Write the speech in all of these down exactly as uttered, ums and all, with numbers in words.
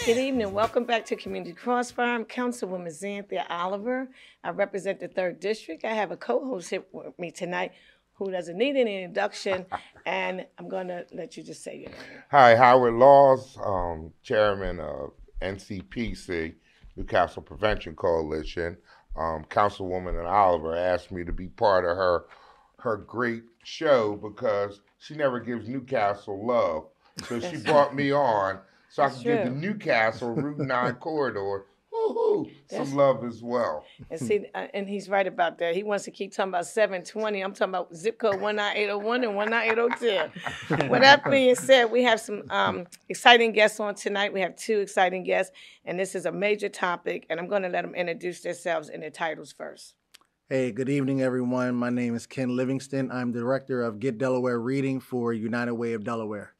Good evening. Welcome back to Community Crossfire. I'm Councilwoman Zanthia Oliver. I represent the third District. I have a co-host here with me tonight who doesn't need any introduction, and I'm going to let you just say your name. Hi, Howard Laws, um, Chairman of N C P C, Newcastle Prevention Coalition. Um, Councilwoman Oliver asked me to be part of her her great show because she never gives Newcastle love. So she brought me on so I That's can give the true. Newcastle Route nine corridor woo-hoo, some love as well. And see, uh, and he's right about that. He wants to keep talking about seven twenty. I'm talking about zip code one nine eight oh one and one nine eight oh two. With that being said, we have some um, exciting guests on tonight. We have two exciting guests, and this is a major topic, and I'm going to let them introduce themselves and their titles first. Hey, good evening, everyone. My name is Ken Livingston. I'm Director of Get Delaware Reading for United Way of Delaware.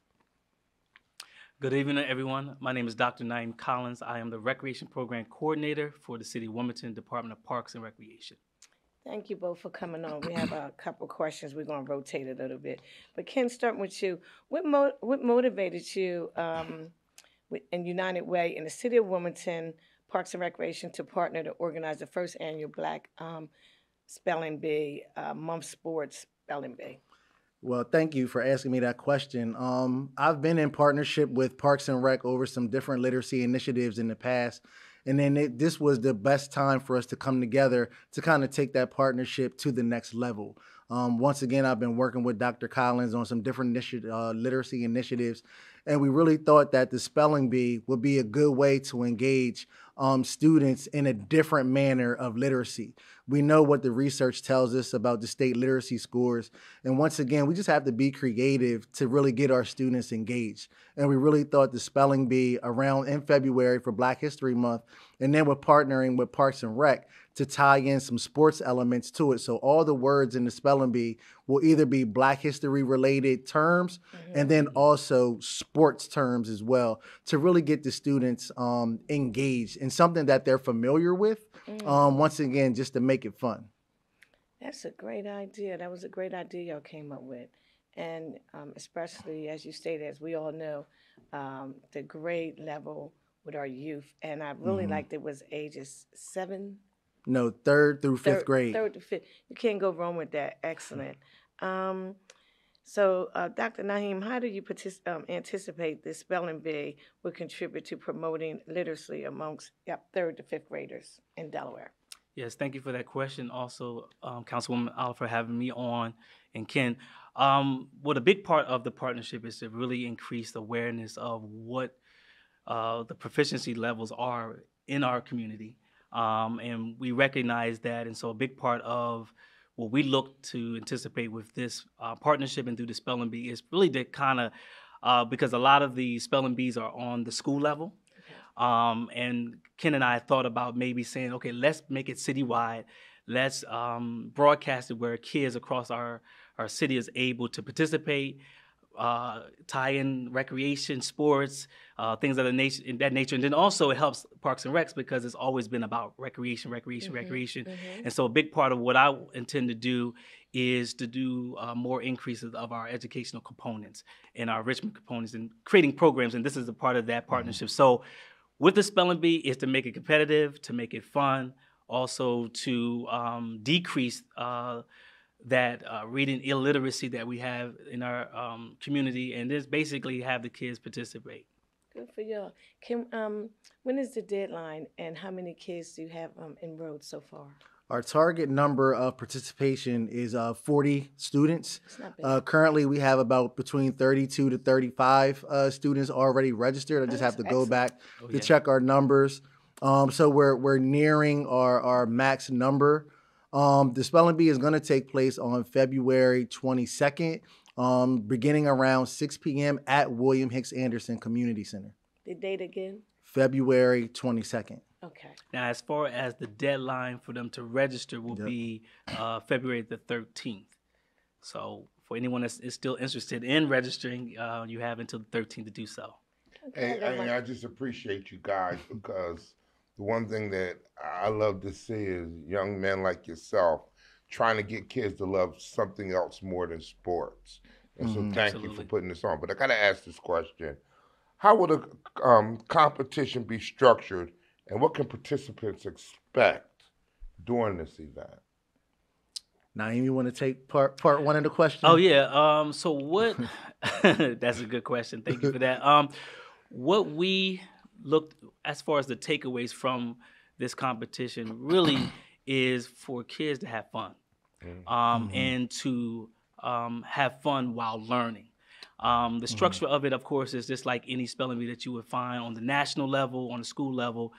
Good evening, everyone. My name is Doctor Niam Collins. I am the Recreation Program Coordinator for the City of Wilmington Department of Parks and Recreation. Thank you both for coming on. We have a couple questions. We're going to rotate a little bit. But Ken, starting with you, what, mo what motivated you um, with, in United Way in the City of Wilmington Parks and Recreation to partner to organize the first annual Black um, Spelling Bee, uh, Month Sports Spelling Bee? Well, thank you for asking me that question. Um, I've been in partnership with Parks and Rec over some different literacy initiatives in the past. And then it, this was the best time for us to come together to kind of take that partnership to the next level. Um, once again, I've been working with Doctor Collins on some different initi uh, literacy initiatives. And we really thought that the spelling bee would be a good way to engage um, students in a different manner of literacy. We know what the research tells us about the state literacy scores. And once again, we just have to be creative to really get our students engaged. And we really thought the spelling bee around in February for Black History Month, and then we're partnering with Parks and Rec to tie in some sports elements to it. So all the words in the spelling bee will either be Black history related terms mm-hmm. and then also sports terms as well to really get the students um, engaged in something that they're familiar with. Mm-hmm. um, once again, just to make it fun. That's a great idea. That was a great idea y'all came up with. And um, especially, as you stated, as we all know, um, the grade level with our youth. And I really mm-hmm. liked it was ages seven. No, third through fifth third, grade. Third to fifth. You can't go wrong with that. Excellent. Um, so, uh, Doctor Niam, how do you partic- um, anticipate this spelling bee will contribute to promoting literacy amongst yep, third to fifth graders in Delaware? Yes, thank you for that question. Also, um, Councilwoman Oliver for having me on, and Ken. Um, well, a big part of the partnership is to really increase the awareness of what uh, the proficiency levels are in our community. Um, and we recognize that, and so a big part of what we look to anticipate with this uh, partnership and through the spelling bee is really to kind of, uh, because a lot of the spelling bees are on the school level, okay. um, and Ken and I thought about maybe saying, okay, let's make it citywide, let's um, broadcast it where kids across our, our city is able to participate, Uh, tie in recreation, sports, uh, things of the nature, in that nature. And then also it helps Parks and Recs because it's always been about recreation, recreation, mm-hmm, recreation. Mm-hmm. And so a big part of what I intend to do is to do uh, more increases of our educational components and our enrichment components and creating programs. And this is a part of that partnership. Mm-hmm. So with the spelling bee is to make it competitive, to make it fun, also to um, decrease uh, that uh, reading illiteracy that we have in our um, community, and just basically have the kids participate. Good for y'all. Can um, when is the deadline, and how many kids do you have um, enrolled so far? Our target number of participation is uh, forty students. It's not bad. Uh, currently, we have about between thirty-two to thirty-five uh, students already registered. I just oh, have to excellent. go back oh, to yeah. check our numbers. Um, so we're we're nearing our our max number. Um, the spelling bee is going to take place on February twenty-second, um, beginning around six p m at William Hicks Anderson Community Center. The date again? February twenty-second. Okay. Now, as far as the deadline for them to register will yep. be uh, February the thirteenth. So for anyone that is still interested in registering, uh, you have until the thirteenth to do so. Okay, hey, I, I just appreciate you guys because the one thing that I love to see is young men like yourself trying to get kids to love something else more than sports. And mm-hmm. so thank Absolutely. you for putting this on. But I got to ask this question. how would a um, competition be structured, and what can participants expect during this event? Naim, you want to take part part one of the question? Oh yeah. Um. So what? That's a good question. Thank you for that. Um, what we looked as far as the takeaways from this competition really is for kids to have fun, um, mm-hmm. and to um, have fun while learning. Um, the structure mm-hmm. of it, of course, is just like any spelling bee that you would find on the national level, on the school level.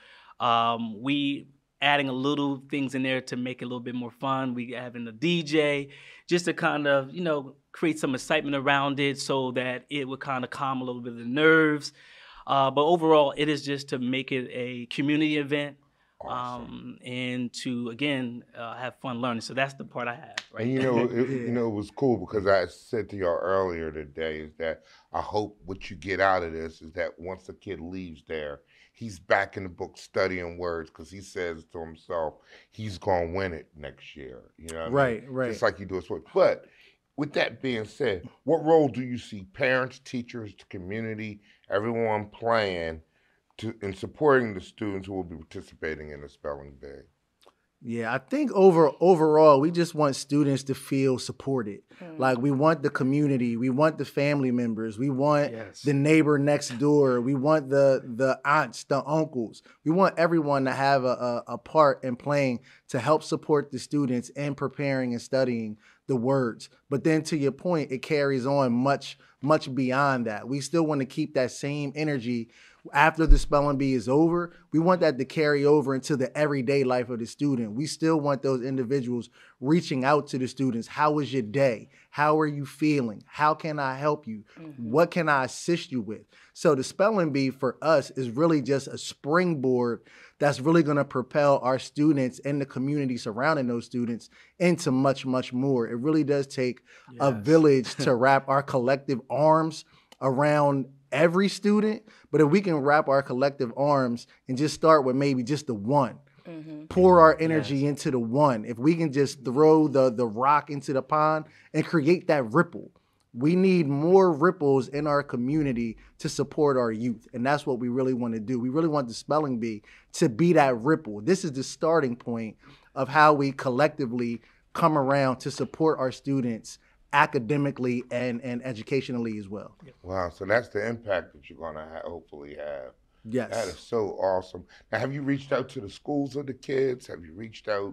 Um, we adding a little things in there to make it a little bit more fun. We having a D J just to kind of, you know, create some excitement around it so that it would kind of calm a little bit of the nerves. Uh, but overall, it is just to make it a community event. Awesome. Um, and to, again, uh, have fun learning. So that's the part I have. Right. And you know, it, you know, it was cool because I said to y'all earlier today is that I hope what you get out of this is that once a kid leaves there, he's back in the book studying words because he says to himself, he's going to win it next year. You know what right, I mean? Right, Just like you do a sport. But with that being said, what role do you see parents, teachers, the community, everyone playing to in supporting the students who will be participating in the spelling bee? Yeah, I think over overall, we just want students to feel supported. Mm. Like we want the community, we want the family members, we want yes. the neighbor next door, we want the the aunts, the uncles. We want everyone to have a, a, a part in playing to help support the students in preparing and studying the words. But then to your point, it carries on much, much beyond that. We still want to keep that same energy after the spelling bee is over. We want that to carry over into the everyday life of the student. We still want those individuals reaching out to the students. How was your day? How are you feeling? How can I help you? Mm-hmm. What can I assist you with? So the spelling bee for us is really just a springboard that's really going to propel our students and the community surrounding those students into much, much more. It really does take yes. a village to wrap our collective arms around every student, but if we can wrap our collective arms and just start with maybe just the one, mm-hmm. pour our energy yes. into the one, if we can just throw the, the rock into the pond and create that ripple. We need more ripples in our community to support our youth, and that's what we really want to do. We really want the spelling bee to be that ripple. This is the starting point of how we collectively come around to support our students academically and, and educationally as well. Wow, so that's the impact that you're going to ha- hopefully have. Yes. That is so awesome. Now, have you reached out to the schools of the kids? Have you reached out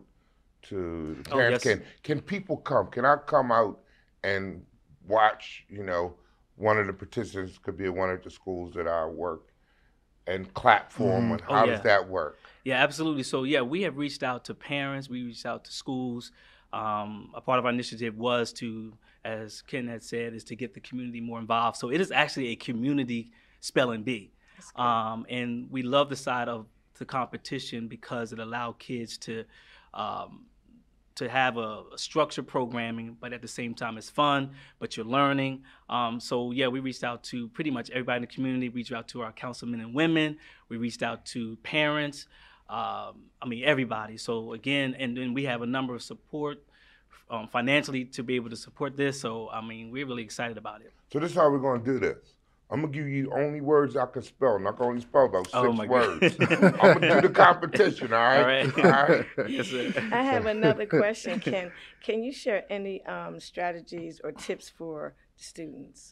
to the parents? Oh, yes. Can, can people come? Can I come out and watch, you know, one of the participants could be at one of the schools that I work and clap for them? Mm-hmm. And how oh, yeah. does that work? Yeah, absolutely. So, yeah, we have reached out to parents. We reached out to schools. Um, a part of our initiative was to, as Ken had said, is to get the community more involved. So it is actually a community spelling bee. Um, and we love the side of the competition because it allowed kids to um, to have a, a structured programming, but at the same time it's fun, but you're learning. Um, so yeah, we reached out to pretty much everybody in the community, reached out to our councilmen and women, we reached out to parents, um, I mean, everybody. So again, and then we have a number of support um, financially to be able to support this. So, I mean, we're really excited about it. So this is how we're gonna do this. I'm gonna give you only words I can spell. I'm not gonna spell those six oh my words. I'm gonna do the competition, all right? All right. All right. Yes, sir. I have another question. Can can you share any um, strategies or tips for students?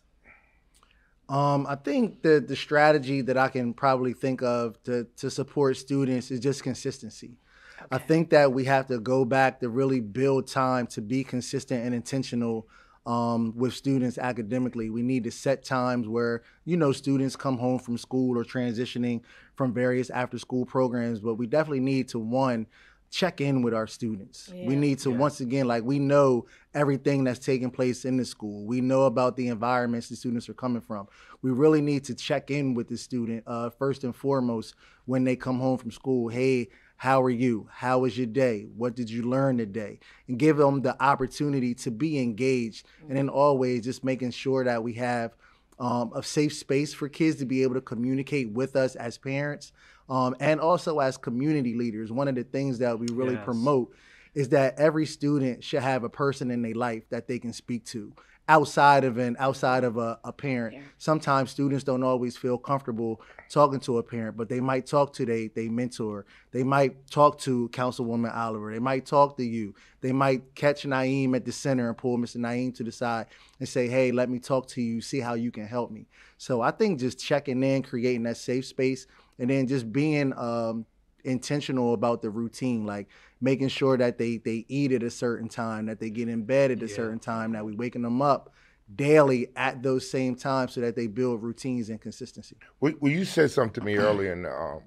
Um, I think the the strategy that I can probably think of to to support students is just consistency. Okay. I think that we have to go back to really build time to be consistent and intentional Um, with students academically. We need to set times where, you know, students come home from school or transitioning from various after school programs, but we definitely need to, one, check in with our students. Yeah. We need to, yeah. once again, like we know everything that's taking place in the school. We know about the environments the students are coming from. We really need to check in with the student uh, first and foremost when they come home from school. Hey, how are you? How was your day? What did you learn today? And give them the opportunity to be engaged. Mm-hmm. And then always just making sure that we have um, a safe space for kids to be able to communicate with us as parents um, and also as community leaders. One of the things that we really yes. promote is that every student should have a person in their life that they can speak to outside of an outside of a, a parent. Yeah. Sometimes students don't always feel comfortable talking to a parent, but they might talk to their they mentor. They might talk to Councilwoman Oliver. They might talk to you. They might catch Niam at the center and pull Mister Niam to the side and say, hey, let me talk to you, see how you can help me. So I think just checking in, creating that safe space, and then just being um, intentional about the routine, like making sure that they they eat at a certain time, that they get in bed at a yeah. certain time, that we waking them up daily at those same times so that they build routines and consistency. Well, you said something to me earlier in the, um,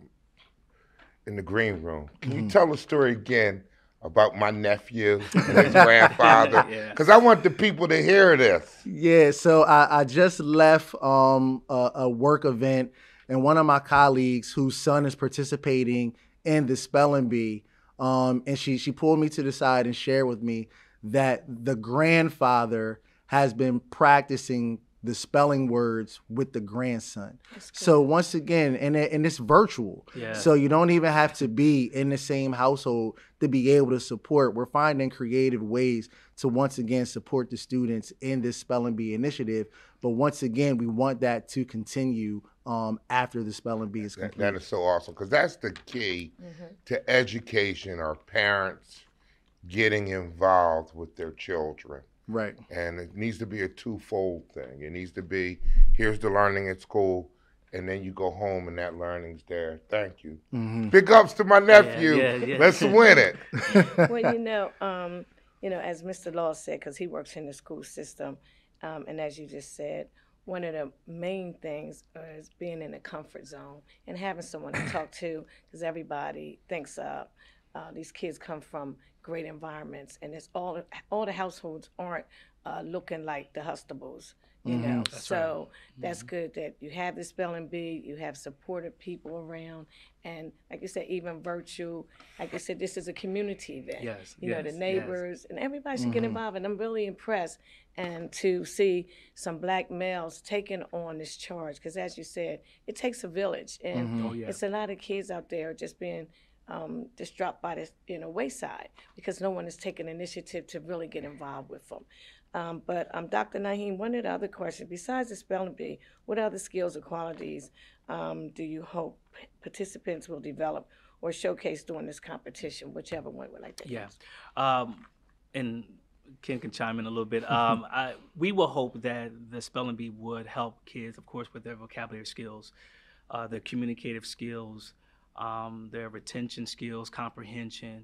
in the green room. Can mm-hmm. you tell the story again about my nephew and his grandfather? Because yeah. I want the people to hear this. Yeah, so I, I just left um, a, a work event, and one of my colleagues whose son is participating in the spelling bee, Um, and she she pulled me to the side and shared with me that the grandfather has been practicing the spelling words with the grandson. So once again, and, and it's virtual. Yeah. So you don't even have to be in the same household to be able to support. We're finding creative ways to once again support the students in this spelling bee initiative. But once again, we want that to continue um, after the spelling bee is complete. That, that is so awesome, because that's the key mm-hmm. to education, our parents getting involved with their children. Right. And it needs to be a twofold thing. It needs to be, here's the learning at school, and then you go home and that learning's there. Thank you. Mm-hmm. Big ups to my nephew. Yeah, yeah, yeah. Let's win it. Well, you know, um, you know, as Mister Law said, because he works in the school system, um, and as you just said, one of the main things is being in a comfort zone and having someone to talk to, because everybody thinks uh, uh, these kids come from great environments, and it's all all the households aren't uh, looking like the Hustables, you mm-hmm. know. That's so right. that's mm-hmm. good that you have the spelling bee, you have supportive people around, and like you said, even virtual. Like you said, this is a community event. Yes, you yes, know, the neighbors, yes. and everybody should mm-hmm. get involved. And I'm really impressed, and to see some black males taking on this charge, because as you said, it takes a village, and mm-hmm. oh, yeah. it's a lot of kids out there just being. Um, just dropped by the you know wayside because no one is taking initiative to really get involved with them. Um, but um, Doctor Niam, one of the other questions, besides the spelling bee, what other skills or qualities um, do you hope participants will develop or showcase during this competition, whichever one would like to Yeah, um, and Ken can chime in a little bit. Um, I, we will hope that the spelling bee would help kids, of course, with their vocabulary skills, uh, their communicative skills, Um, their retention skills, comprehension,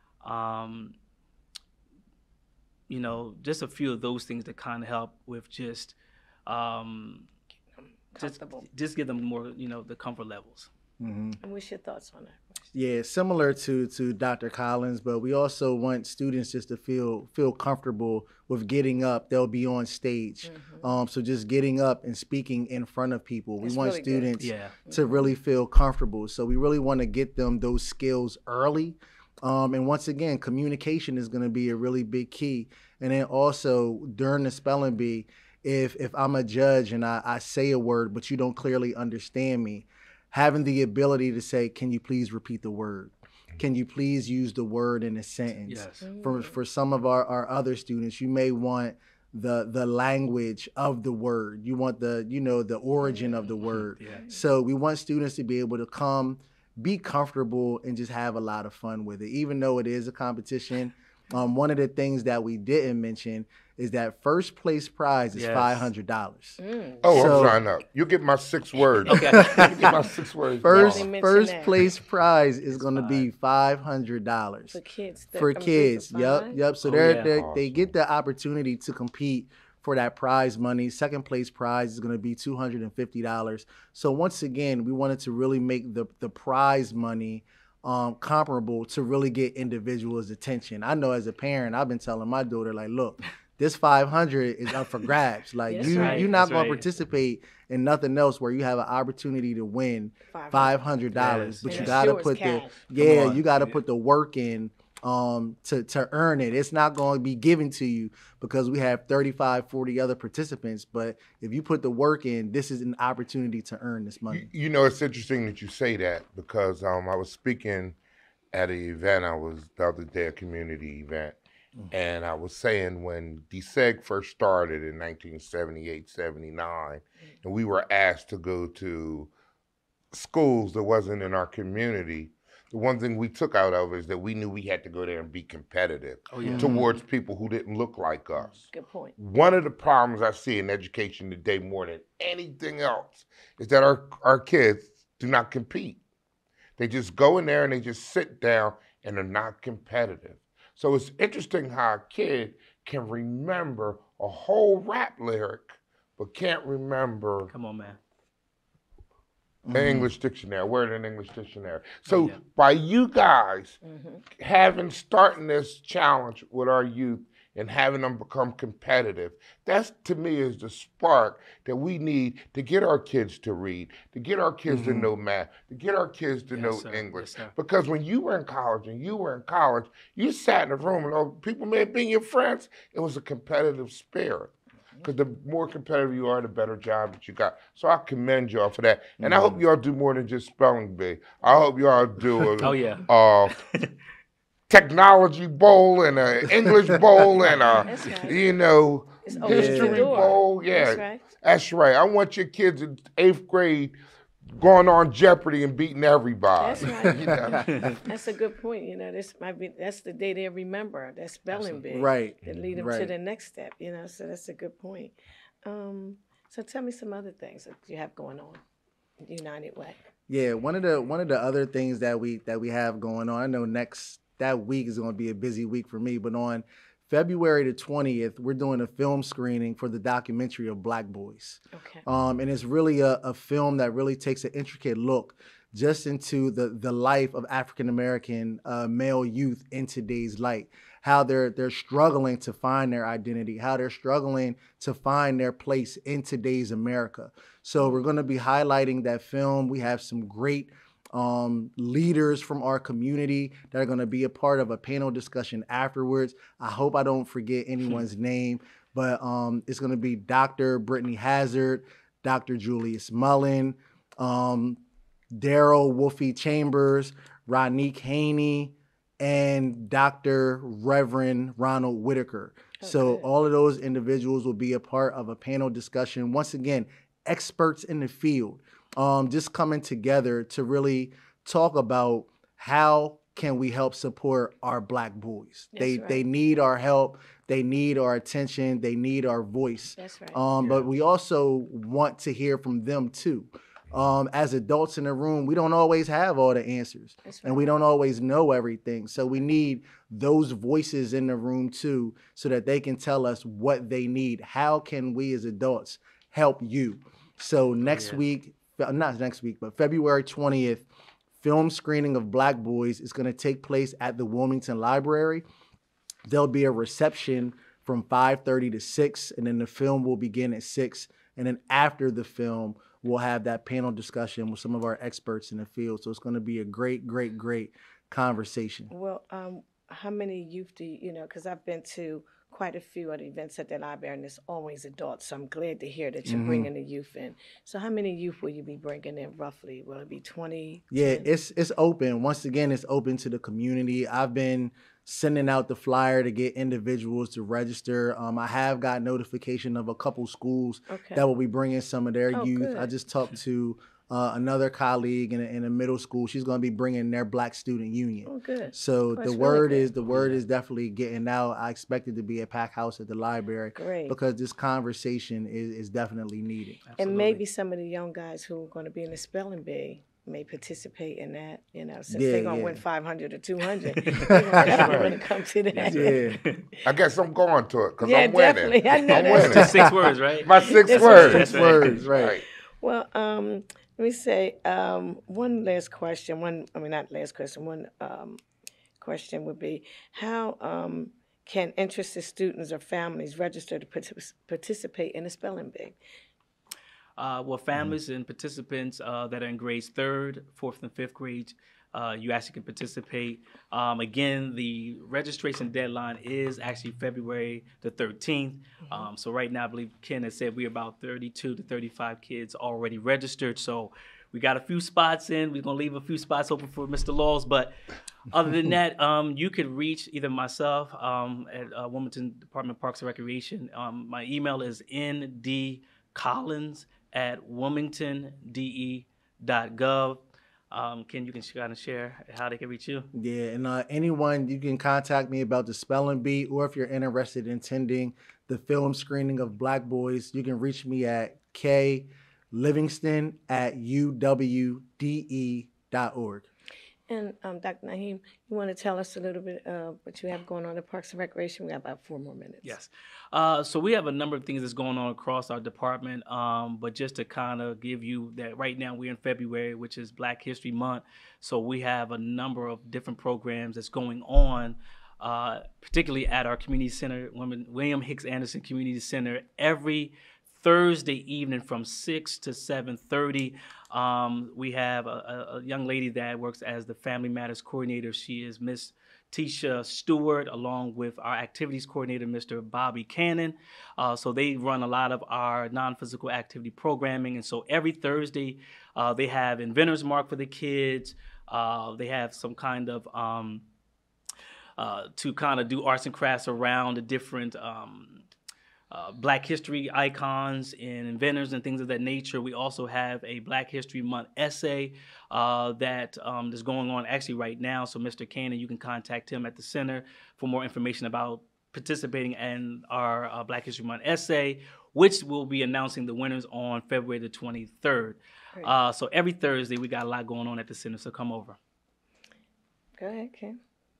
um, you know, just a few of those things that kind of help with just, um, just, just give them more, you know, the comfort levels. Mm-hmm. And what's your thoughts on that? Yeah, similar to to Doctor Collins, but we also want students just to feel feel comfortable with getting up. They'll be on stage, mm-hmm. um, so just getting up and speaking in front of people. We it's want really students yeah. to mm-hmm. really feel comfortable. So we really want to get them those skills early. Um, and once again, communication is going to be a really big key. And then also during the spelling bee, if if I'm a judge and I, I say a word but you don't clearly understand me, having the ability to say, can you please repeat the word? Can you please use the word in a sentence? Yes. For for some of our, our other students, you may want the the language of the word. You want the, you know, the origin of the word. Yeah. So we want students to be able to come, be comfortable, and just have a lot of fun with it. Even though it is a competition, um, one of the things that we didn't mention is that first place prize is yes. five hundred dollars. Mm. Oh, so, I'm signing up. You get my six words. Okay. You get my six words. First, first that. place prize is going to be five hundred dollars. For kids. For kids. Yep, yep. So oh, they're, yeah. they're, awesome. They get the opportunity to compete for that prize money. Second place prize is going to be two hundred fifty dollars. So once again, we wanted to really make the, the prize money um, comparable to really get individuals' attention. I know as a parent, I've been telling my daughter, like, look, this five hundred is up for grabs. Like you, right. you're not going right. to participate in nothing else where you have an opportunity to win five hundred dollars. Yes. But and you got to put cash. the yeah, you got to put the work in um, to to earn it. It's not going to be given to you because we have thirty-five, forty other participants. But if you put the work in, this is an opportunity to earn this money. You, you know, it's interesting that you say that because um, I was speaking at an event. I was the other day, a community event, Mm. and I was saying when D S E G first started in nineteen seventy-eight, seventy-nine, and we were asked to go to schools that wasn't in our community, the one thing we took out of it is that we knew we had to go there and be competitive Oh, yeah. towards people who didn't look like us. Good point. One of the problems I see in education today more than anything else is that our, our kids do not compete. They just go in there and they just sit down and are not competitive. So it's interesting how a kid can remember a whole rap lyric but can't remember Come on, man. an English dictionary, word in English dictionary. So Oh, yeah. by you guys Mm-hmm. having, starting this challenge with our youth and having them become competitive, that's to me is the spark that we need to get our kids to read, to get our kids to Mhm. know math, to get our kids to Yes, know sir. English. Yes, sir. Because when you were in college and you were in college, you sat in a room and all, people may have been your friends. It was a competitive spirit. Because the more competitive you are, the better job that you got. So I commend y'all for that. And I hope y'all do more than just spelling bee. I hope y'all do a Oh, yeah. uh, technology bowl and an English bowl and a, That's right. you know, It's open the history door. bowl. Yeah, That's right. that's right. I want your kids in eighth grade going on Jeopardy and beating everybody. That's right. You know? That's a good point. You know, this might be that's the day they remember that spelling bee. Right. That lead them to Right. the next step. You know, so that's a good point. Um, so tell me some other things that you have going on, United Way. Yeah, one of the one of the other things that we that we have going on. I know next that week is going to be a busy week for me, but on February the twentieth, we're doing a film screening for the documentary of Black Boys. Okay. Um, and it's really a, a film that really takes an intricate look just into the the life of African American uh, male youth in today's light. How they're they're struggling to find their identity, how they're struggling to find their place in today's America. So we're going to be highlighting that film. We have some great um, leaders from our community that are going to be a part of a panel discussion afterwards. I hope I don't forget anyone's name, but um, it's going to be Doctor Brittany Hazard, Doctor Julius Mullen, um, Daryl Wolfie Chambers, Ronique Haney, and Doctor Reverend Ronald Whitaker. So Okay. all of those individuals will be a part of a panel discussion. Once again, experts in the field, um, just coming together to really talk about how can we help support our Black boys. That's They right. they need our help. They need our attention. They need our voice. That's right. Um, Yeah. But we also want to hear from them too. Um, as adults in the room, we don't always have all the answers, That's and right. we don't always know everything. So we need those voices in the room too, so that they can tell us what they need. How can we as adults help you? So next yeah. week, not next week, but February twentieth, film screening of Black Boys is going to take place at the Wilmington Library. There'll be a reception from five thirty to six, and then the film will begin at six. And then after the film, we'll have that panel discussion with some of our experts in the field. So it's going to be a great, great, great conversation. Well, um, how many youth do you, you know, because I've been to quite a few of the events at the library, and it's always adults. So I'm glad to hear that you're Mhm. bringing the youth in. So how many youth will you be bringing in roughly? Will it be twenty? Yeah, ten? it's it's open. Once again, it's open to the community. I've been sending out the flyer to get individuals to register. Um, I have got notification of a couple schools Okay. that will be bringing some of their Oh, youth. good. I just talked to uh, another colleague in a, in a middle school. She's going to be bringing their Black Student Union. Oh, good. So That's the really word good. is the word is definitely getting out. I expect it to be a packed house at the library Great. because this conversation is, is definitely needed. And Absolutely. maybe some of the young guys who are going to be in the spelling bee may participate in that, you know, since Yeah, they're going to yeah. win five hundred or two hundred. They're definitely going to come to that. Yeah. I guess I'm going to it because Yeah, I'm winning. definitely. I know I'm that's winning. Just six words, right? My six That's words. right. Six words, right. Right. Well, um, let me say um, one last question. One, I mean, not last question. One um, question would be, how um, can interested students or families register to partic- participate in the spelling bee? Uh, well, families and participants uh, that are in grades third, fourth, and fifth grades, uh, you actually can participate. Um, again, the registration deadline is actually February the thirteenth. Mm-hmm. Um, so right now, I believe Ken has said we're about thirty-two to thirty-five kids already registered. So We got a few spots in. We're gonna leave a few spots open for Mister Laws, but other than that, um, you could reach either myself um, at uh, Wilmington Department of Parks and Recreation. Um, my email is n d collins at wilmington d e dot gov. Um, Ken, you can kind of share how they can reach you. Yeah, and uh, anyone, you can contact me about the spelling bee, or if you're interested in attending the film screening of Black Boys, you can reach me at k livingston at u w d e dot org. And um, Doctor Niam, you want to tell us a little bit uh, what you have going on in Parks and Recreation? We got about four more minutes. Yes. Uh, so we have a number of things that's going on across our department, um, but just to kind of give you that right now we're in February, which is Black History Month. So we have a number of different programs that's going on, uh, particularly at our community center, William Hicks Anderson Community Center, every Thursday evening from six to seven thirty. Um, we have a, a young lady that works as the Family Matters Coordinator. She is Miss Tisha Stewart, along with our Activities Coordinator, Mister Bobby Cannon. Uh, so they run a lot of our non-physical activity programming. And so every Thursday, uh, they have Inventor's Mark for the kids. Uh, they have some kind of, um, uh, to kind of do arts and crafts around the different um, Uh, Black history icons and inventors and things of that nature. We also have a Black History Month essay uh, that um, is going on actually right now. So Mister Cannon, you can contact him at the center for more information about participating in our uh, Black History Month essay, which we'll be announcing the winners on February the twenty-third. Uh, so every Thursday, we got a lot going on at the center, so come over. Go ahead, Ken.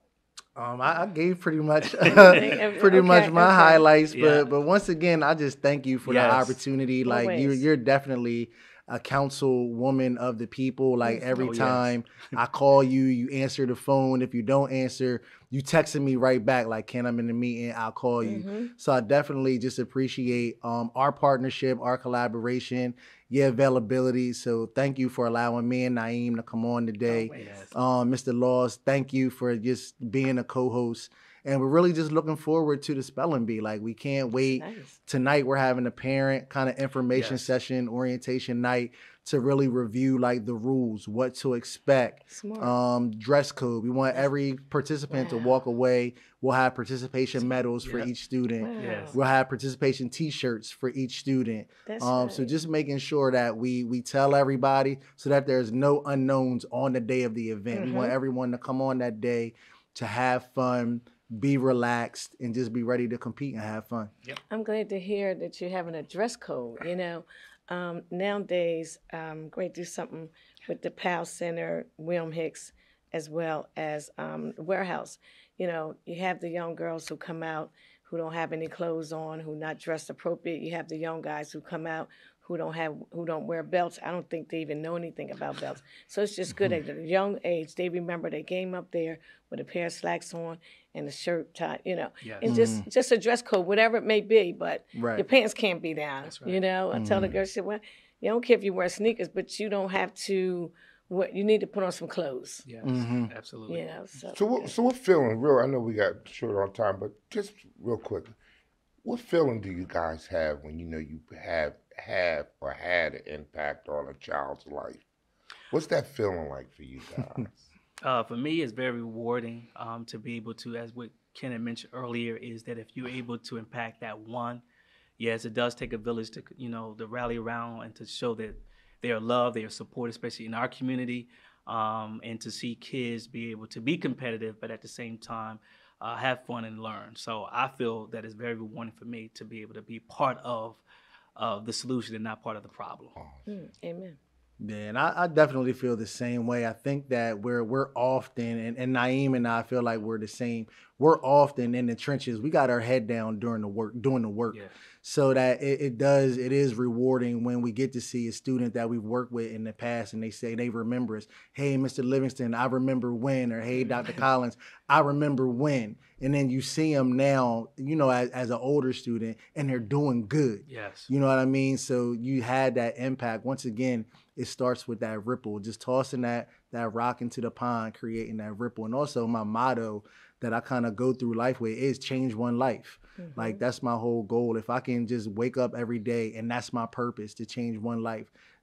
Um, I, I gave pretty much, Okay, pretty much my okay. highlights, but Yeah. but once again, I just thank you for Yes. the opportunity. Like you, Always. you're definitely a councilwoman of the people. Like every Oh, yes. time I call you, you answer the phone. If you don't answer, you texting me right back. Like, Ken, I'm in the meeting. I'll call you. Mm-hmm. So I definitely just appreciate um, our partnership, our collaboration, your availability. So thank you for allowing me and Niam to come on today. Yes. Um, Mister Laws, thank you for just being a co-host. And we're really just looking forward to the spelling bee. Like, we can't wait. Nice. Tonight, we're having a parent kind of information Yes. session, orientation night to really review like the rules, what to expect, Smart. um, dress code. We want every participant to Wow. walk away. We'll have participation medals for Yep. each student. Wow. Yes. We'll have participation T-shirts for each student. That's Um, right. So just making sure that we we tell everybody so that there's no unknowns on the day of the event. We want Mhm. everyone to come on that day to have fun, be relaxed, and just be ready to compete and have fun. I'm glad to hear that you're having a dress code. You know, um, nowadays, um, great to do something with the Powell Center, William Hicks, as well as um, the warehouse. You know, you have the young girls who come out who don't have any clothes on, who not dressed appropriate. You have the young guys who come out who don't have who don't wear belts. I don't think they even know anything about belts. So it's just good at a young age. They remember they came up there with a pair of slacks on and a shirt tie, you know, Yes. and just just a dress code, whatever it may be. But Right. your pants can't be down. That's right. You know, I tell the girls, she said, well, you don't care if you wear sneakers, but you don't have to. What you need to put on some clothes. Yes, Mhm. absolutely. You know, so, So what, so what feeling, real, I know we got short on time, but just real quick, what feeling do you guys have when you know you have, have or had an impact on a child's life? What's that feeling like for you guys? Uh, for me, it's very rewarding um, to be able to, as what Ken had mentioned earlier, is that if you're able to impact that one, yes, it does take a village to, you know, to rally around and to show that they are loved, they are supported, especially in our community, um, and to see kids be able to be competitive, but at the same time, uh, have fun and learn. So I feel that it's very rewarding for me to be able to be part of, of the solution and not part of the problem. mm, amen. Yeah, and I, I definitely feel the same way. I think that we're we're often, and, and Niam and I feel like we're the same. We're often in the trenches. We got our head down during the work, doing the work. Yeah. So that it, it does, it is rewarding when we get to see a student that we've worked with in the past and they say they remember us. Hey, Mister Livingston, I remember when, or hey, Doctor Collins, I remember when. And then you see them now, you know, as, as an older student, and they're doing good. Yes. You know what I mean? So you had that impact. Once again, it starts with that ripple, just tossing that that rock into the pond, creating that ripple. And also my motto that I kind of go through life with is change one life. Mm-hmm. Like that's my whole goal. If I can just wake up every day and that's my purpose, to change one life,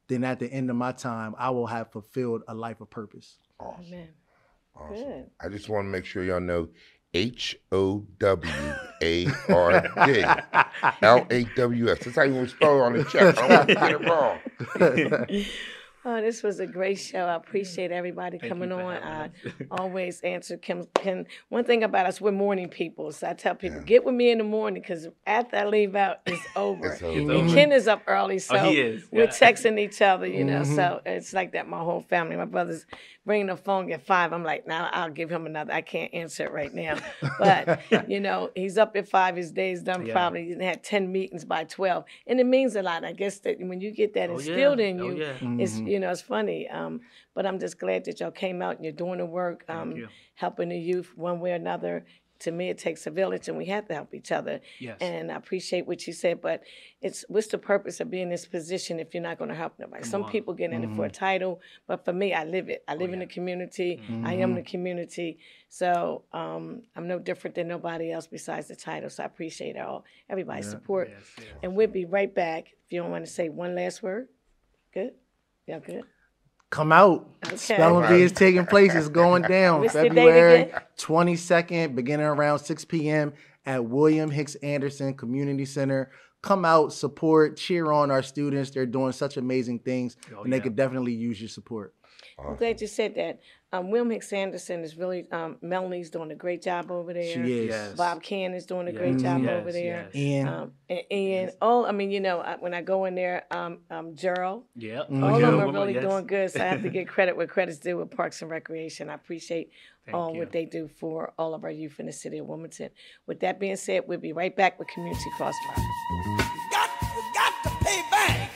then at the end of my time, I will have fulfilled a life of purpose. Awesome. Amen. Awesome. Good. I just want to make sure y'all know H O W A R D L A W S. That's how you want to spell it on the check. I don't want to get it wrong. Oh, this was a great show. I appreciate everybody Thank coming you for on. I having us. always answer Kim, Kim. One thing about us, we're morning people. So I tell people, Yeah. get with me in the morning because after I leave out, it's over. It's over. And over. Ken is up early, so Oh, he is, we're yeah. texting each other, you know. Mhm. So it's like that. My whole family, my brother's bringing the phone at five. I'm like, now I'll give him another. I can't answer it right now. But, you know, he's up at five. His day's done Yeah. probably. He had ten meetings by twelve. And it means a lot. I guess that when you get that Oh, instilled yeah. in Oh, you, yeah. it's, Mhm. you know, it's funny. Um, but I'm just glad that y'all came out and you're doing the work, Thank um, you. helping the youth one way or another. To me, it takes a village, and we have to help each other. Yes. And I appreciate what you said, but it's what's the purpose of being in this position if you're not going to help nobody? Come Some on. people get in it for a title, but for me, I live it. I live in yeah. the community. I am the community. So um, I'm no different than nobody else besides the title. So I appreciate all everybody's support. Yes, yes. And we'll be right back. If you don't want to say one last word, good. Y'all good? Come out. Okay. Spelling Bee is taking place. It's going down What's the date February again? twenty-second, beginning around six p.m. at William Hicks Anderson Community Center. Come out, support, cheer on our students. They're doing such amazing things, Oh, and they yeah. could definitely use your support. I'm glad you said that. Um, Wilm Hicks Anderson is really, um, Melanie's doing a great job over there. She is. Yes. Bob Can is doing a Yes, great job yes, over there. yes. And Um, and, and all, I mean, you know, I, when I go in there, um, um, Gerald, Yep. Mhm. all of Yeah, them are woman, really yes. doing good. So I have to give credit where credit's due with Parks and Recreation. I appreciate Thank all you. what they do for all of our youth in the city of Wilmington. With that being said, we'll be right back with Community Crossfire. got, you got to pay back.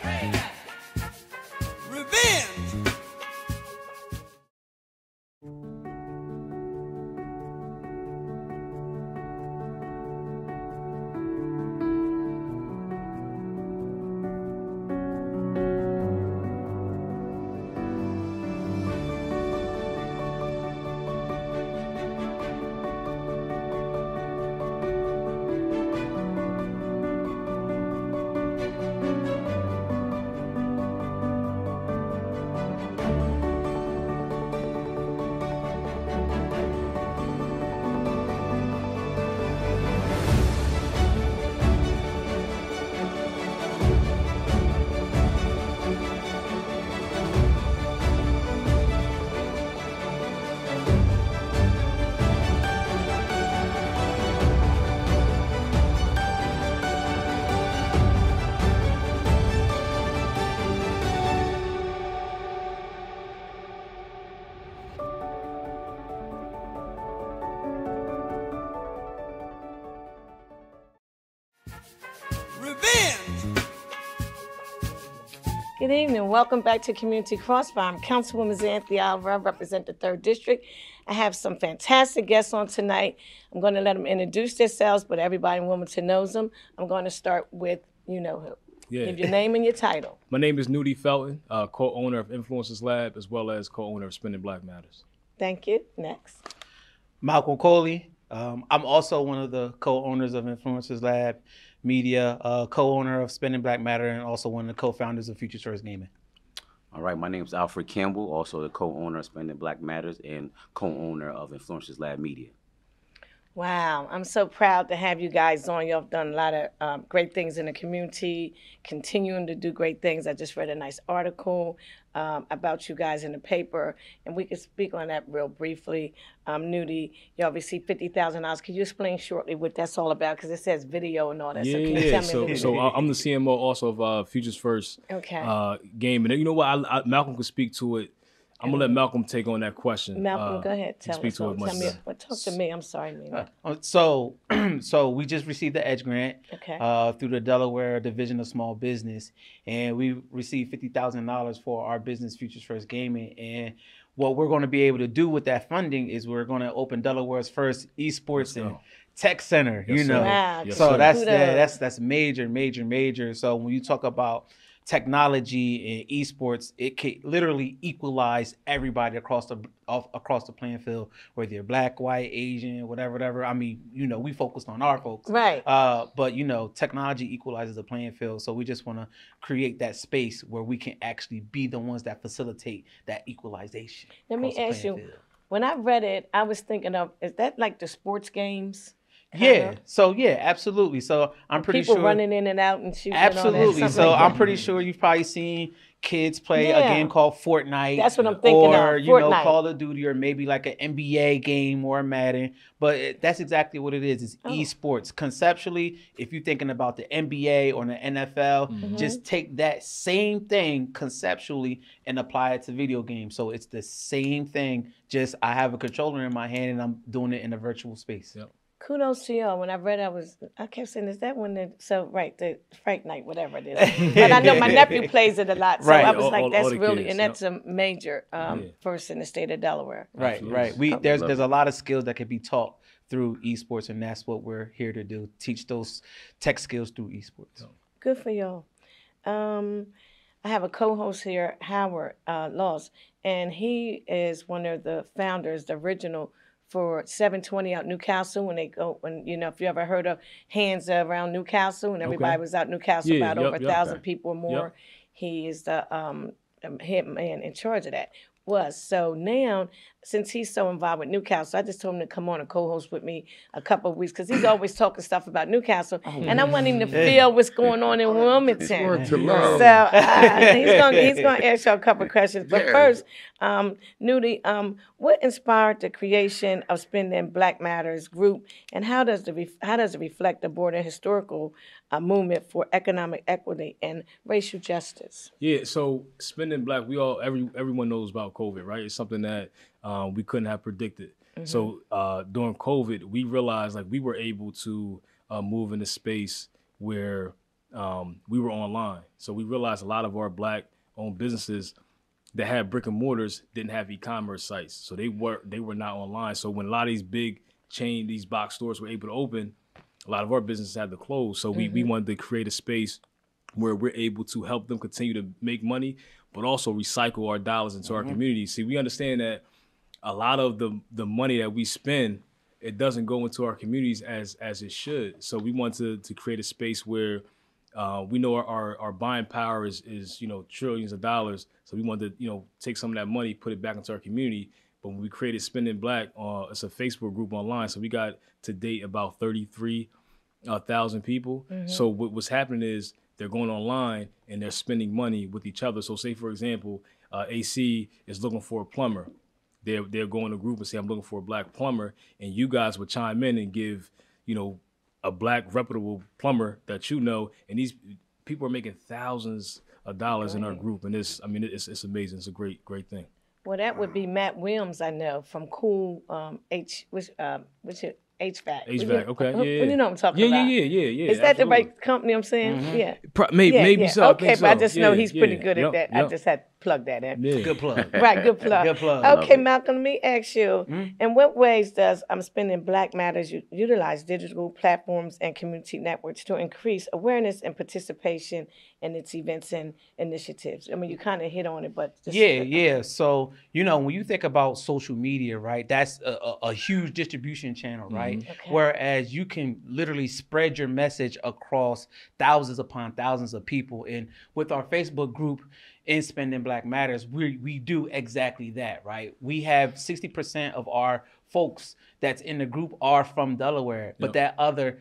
Revenge. Revenge. Good evening. Welcome back to Community Crossfire. I'm Councilwoman Zanthia Oliver. I represent the third District. I have some fantastic guests on tonight. I'm going to let them introduce themselves, but everybody in Wilmington knows them. I'm going to start with you know who. Yeah. Give your name and your title. My name is Newdy Felton, uh, co-owner of Influencers Lab, as well as co-owner of Spinning Black Matters. Thank you. Next. Malcom Coley. Um, I'm also one of the co-owners of Influencers Lab Media, uh, co-owner of Spinning Black Matter, and also one of the co-founders of Future Choice Gaming. All right, my name is Alford Campbell, also the co-owner of Spending Black Matters and co-owner of Influencers Lab Media. Wow, I'm so proud to have you guys on. Y'all have done a lot of um, great things in the community, continuing to do great things. I just read a nice article um, about you guys in the paper, and we could speak on that real briefly. Um, Newdy, y'all received fifty thousand dollars. Could you explain shortly what that's all about? Because it says video and all that. Yeah, so can you yeah. tell me a So, little so bit? I- I'm the C M O also of uh, Futures First Okay. uh, Game, and you know what? I, I, Malcolm could speak to it. I'm gonna let Malcolm take on that question. Malcolm, uh, go ahead. and Tell speak us. to all. it much Tell me. better. Well, talk to me. I'm sorry, Nina. Uh, So, so we just received the Edge Grant Okay. uh, through the Delaware Division of Small Business, and we received fifty thousand dollars for our business, Futures First Gaming. And what we're going to be able to do with that funding is we're going to open Delaware's first esports and go. tech center. Yes, you sir. know, Wow. Yes, so sir. that's Kudos. yeah, that's that's major, major, major. So when you talk about technology and esports, it can literally equalize everybody across the off, across the playing field, whether you're black, white, Asian, whatever, whatever. I mean, you know, we focused on our folks, Right. Uh, but you know, technology equalizes the playing field, so we just want to create that space where we can actually be the ones that facilitate that equalization. Let me across the ask you, playing field. when I read it, I was thinking of, is that like the sports games? Yeah. Kinda? So yeah, absolutely. So I'm pretty People sure running in and out and shooting. and all that, absolutely. something So like I'm that. pretty sure you've probably seen kids play Yeah. a game called Fortnite. That's what I'm thinking of, Or, you know, Fortnite. Call of Duty, or maybe like an N B A game or Madden. But it, that's exactly what it is. It's Oh. esports. Conceptually, if you're thinking about the N B A or the N F L, Mm-hmm. just take that same thing conceptually and apply it to video games. So it's the same thing. Just I have a controller in my hand and I'm doing it in a virtual space. Yep. Kudos to y'all. When I read, I was, I kept saying, is that when the, so, right, the Frank Night, whatever it is. But I know my nephew plays it a lot. So Right. I was All- like, all- that's all the really, kids, and that's a major um, Yeah. first in the state of Delaware. Right, Absolutely. right. We Oh. there's Love there's it. a lot of skills that can be taught through esports, and that's what we're here to do. Teach those tech skills through esports. Good for y'all. Um, I have a co-host here, Howard uh, Laws, and he is one of the founders, the original for seven twenty out Newcastle. When they go, when you know, if you ever heard of Hands Around Newcastle, and everybody Okay. was out Newcastle, Yeah, about yep, over a yep. thousand Okay. people or more. Yep. He is the um, um, head man in charge of that. Was so now, since he's so involved with Newcastle, I just told him to come on and co-host with me a couple of weeks because he's always talking stuff about Newcastle, and I want him to feel what's going on in Wilmington. Word to love. So uh, he's gonna he's gonna ask you a couple of questions. But Yeah. first, um, Newdy, um, what inspired the creation of Spending Black Matters group, and how does the re- how does it reflect the broader historical uh, movement for economic equity and racial justice? Yeah, so Spending Black, we all every everyone knows about COVID, right? It's something that um, we couldn't have predicted. So uh, during COVID, we realized like we were able to uh, move in a space where um, we were online. So we realized a lot of our Black-owned businesses that had brick and mortars didn't have e-commerce sites, so they were they were not online. So when a lot of these big chain, these box stores were able to open, a lot of our businesses had to close. So we, we wanted to create a space where we're able to help them continue to make money, but also recycle our dollars into our community. See, we understand that a lot of the the money that we spend, it doesn't go into our communities as as it should. So we want to to create a space where uh, we know our, our our buying power is is you know trillions of dollars. So we want to you know take some of that money, put it back into our community. But when we created Spending Black, uh, it's a Facebook group online. So we got to date about thirty-three thousand people. So what, what's happening is they're going online and they're spending money with each other. So say, for example, uh, A C is looking for a plumber. They're, they're going to a group and say, I'm looking for a Black plumber. And you guys would chime in and give, you know, a Black reputable plumber that you know. And these people are making thousands of dollars in our group. And it's, I mean, it's, it's amazing. It's a great, great thing. Well, that would be Matt Williams, I know, from Cool um, H, which, um, which is H V A C. H V A C, You know- okay, who- yeah, You know what I'm talking Yeah, about. yeah, yeah, yeah, yeah. Is that the absolutely. right company I'm saying? Yeah. Pro- maybe, Yeah, maybe yeah. so. I Okay, think but I so. just know Yeah, he's pretty yeah. good Yep, at that. I yep. just had to plug that in. Yeah. Good plug. Right, good plug. Good plug. Okay, it. Malcolm, let me ask you, in what ways does um, Spending Black Matters u- utilize digital platforms and community networks to increase awareness and participation in its events and initiatives? I mean, you kind of hit on it, but just, Yeah, yeah. So, you know, when you think about social media, right, that's a, a, a huge distribution channel, right? Okay. Whereas you can literally spread your message across thousands upon thousands of people. And with our Facebook group in Spending Black Matters, we, we do exactly that, right? We have sixty percent of our folks that's in the group are from Delaware, but Yep. that other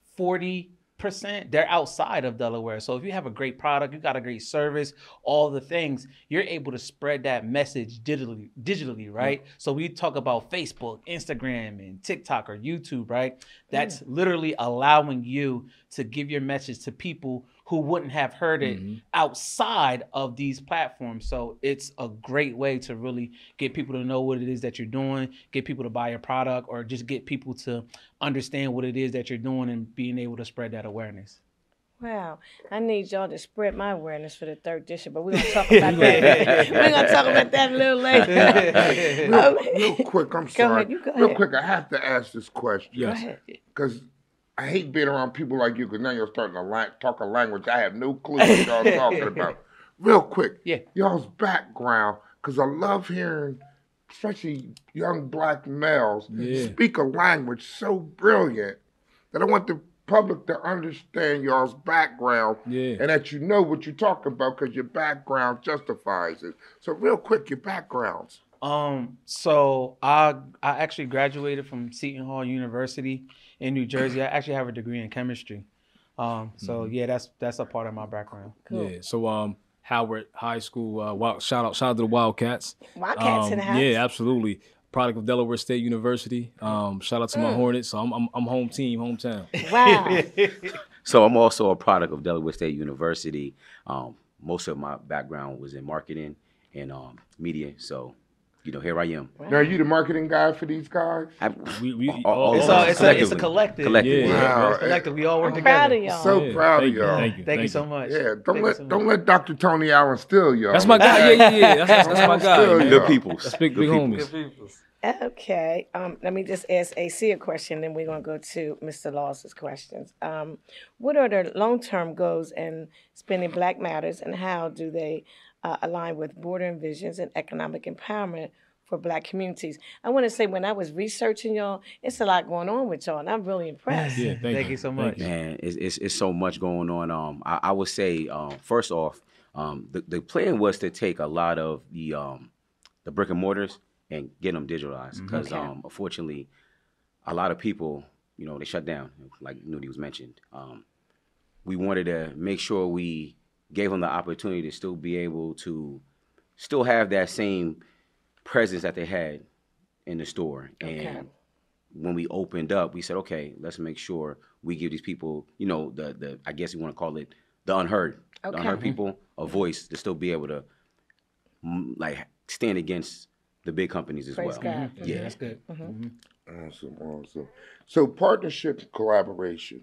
forty percent they're outside of Delaware. So if you have a great product, you got a great service, all the things, you're able to spread that message digitally, digitally, right? So we talk about Facebook, Instagram, and TikTok or YouTube, right? That's literally allowing you to give your message to people who wouldn't have heard it outside of these platforms. So it's a great way to really get people to know what it is that you're doing, get people to buy your product, or just get people to understand what it is that you're doing and being able to spread that awareness. wow, I need y'all to spread my awareness for the third edition, but we're going to talk about that. We're going to talk about that a little later. Real, Um, real quick, I'm Go sorry. ahead, you go Real ahead. quick, I have to ask this question. Go Yes. ahead. Because I hate being around people like you because now you're starting to la- talk a language I have no clue what y'all talking about. Real quick, Yeah. y'all's background, because I love hearing, especially young black males, Yeah. speak a language so brilliant that I want the public to understand y'all's background Yeah. and that you know what you're talking about because your background justifies it. So real quick, your backgrounds. Um, so I I actually graduated from Seton Hall University in New Jersey. I actually have a degree in chemistry. Um, so yeah, that's that's a part of my background. Cool. Yeah. So um, Howard High School. Uh, wild, shout out, shout out to the Wildcats. Wildcats Um, in the house. Yeah, absolutely. Product of Delaware State University. Um, shout out to my Hornets. So I'm, I'm I'm home team, hometown. Wow. So I'm also a product of Delaware State University. Um, most of my background was in marketing and um, media. So, you know, here I am. Now, are you the marketing guy for these guys? I, We we all- all- all It's of a us it's a it's a collectively. collective. Collectively. Yeah. Yeah. Wow. It's collective. We all work I'm together. proud of y'all. So Yeah, proud thank of you, y'all. Thank you. Thank you so much. Yeah, don't Thank you let so don't much. let Doctor Tony Allen steal y'all. That's my guy. Yeah, yeah, yeah. That's, that's, that's my Don't guy. steal Man. The y'all. peoples. That's big, The big peoples. homies. Okay. Um, let me just ask A C a question, then we're going to go to Mister Laws's questions. Um, what are the long-term goals in Spending Black Matters, and how do they uh, align with broader visions and economic empowerment for Black communities? I want to say, when I was researching y'all, it's a lot going on with y'all, and I'm really impressed. Yeah, thank, Thank you so Thank much. you. Man, it's, it's, it's so much going on. Um, I, I would say, um, first off, um, the, the plan was to take a lot of the um, the brick and mortars and get them digitalized because, Okay. um, unfortunately, a lot of people, you know, they shut down, like Newdy was mentioned. Um, we wanted to make sure we gave them the opportunity to still be able to still have that same presence that they had in the store. Okay. And when we opened up, we said, okay, let's make sure we give these people, you know, the the I guess you want to call it the unheard, Okay. the unheard people, a voice to still be able to mm, like stand against the big companies as Praise well. God. Yeah. That's good. Awesome, awesome. So partnership and collaboration.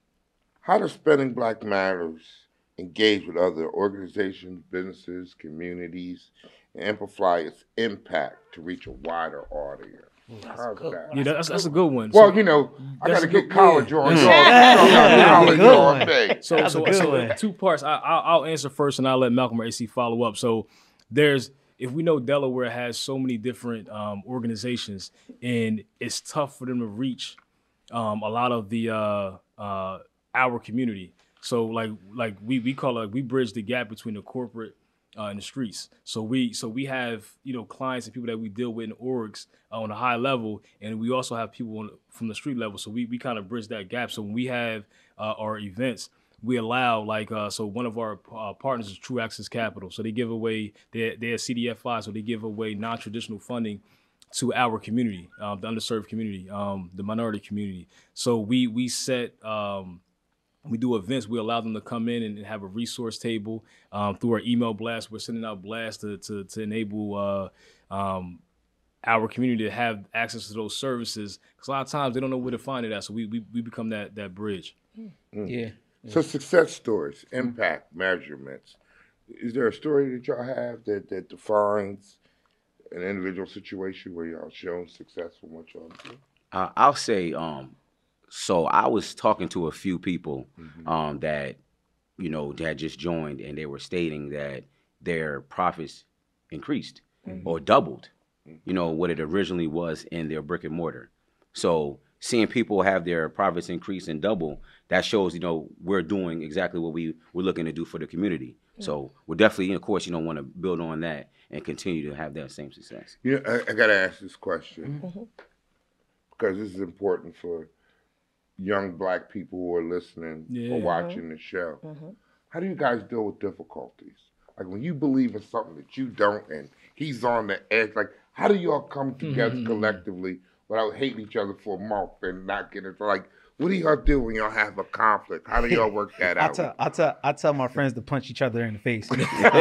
How does Spending Black Matters engage with other organizations, businesses, communities, and amplify its impact to reach a wider audience? How's that? Yeah, that's that's a good one. Well, So- you know, I That's got to a good- get college yeah. on Yeah. y'all. Y'all got Yeah. college Good on one. me. So, That's a so, good so one. two parts. I, I'll, I'll answer first, and I'll let Malcolm or A C follow up. So, there's if we know Delaware has so many different um, organizations, and it's tough for them to reach um, a lot of the uh, uh, our community. So, like like we we call it like we bridge the gap between the corporate uh, and the streets. So we so we have you know clients and people that we deal with in orgs uh, on a high level, and we also have people on, from the street level. So we we kind of bridge that gap. So when we have uh, our events, we allow like uh, so one of our uh, partners is True Access Capital. So they give away they're, they're C D F I, so they give away non-traditional funding to our community, um, the underserved community, um, the minority community. So we we set um, we do events. We allow them to come in and have a resource table um, through our email blast. We're sending out blasts to to, to enable uh, um, our community to have access to those services. Because a lot of times they don't know where to find it at. So we we, we become that that bridge. Yeah. So success stories, impact measurements. Is there a story that y'all have that, that defines an individual situation where y'all shown success from what y'all do? Uh, I'll say, um, so I was talking to a few people um, that, you know, that just joined, and they were stating that their profits increased or doubled, you know, what it originally was in their brick and mortar. So seeing people have their profits increase and double, that shows, you know, we're doing exactly what we we're looking to do for the community. So we're definitely, of course, you know, want to build on that and continue to have that same success. You know, I, I got to ask this question because this is important for young black people who are listening Yeah. or watching the show. How do you guys deal with difficulties? Like when you believe in something that you don't, and he's on the edge. Like, how do y'all come together collectively without hating each other for a month and not getting like? What do y'all do when y'all have a conflict? How do y'all work that I out? tell I tell I tell my friends to punch each other in the face. Um, but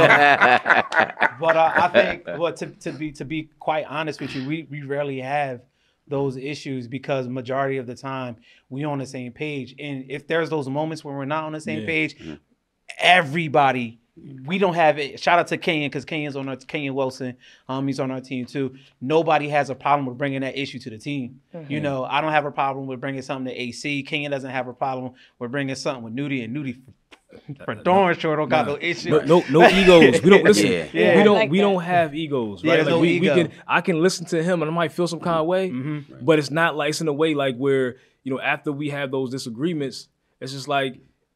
uh, I think, well, to, to be to be quite honest with you, we we rarely have those issues because majority of the time we on the same page. And if there's those moments where we're not on the same Yeah. page, everybody we don't have it. Shout out to Kenyon because Kenyon's on our Kenyon Wilson. Um, he's on our team too. Nobody has a problem with bringing that issue to the team. Mm-hmm. You know, I don't have a problem with bringing something to A C. Kenyon doesn't have a problem with bringing something with Newdy, and Newdy for darn sure don't got no issue. No, no, no egos. We don't listen. Yeah. Yeah, we I don't. like we that. don't have egos, Yeah, right? there's Like no we, we ego. can. I can listen to him, and I might feel some kind of way, Mm-hmm. but it's not like it's in a way like where you know after we have those disagreements, it's just like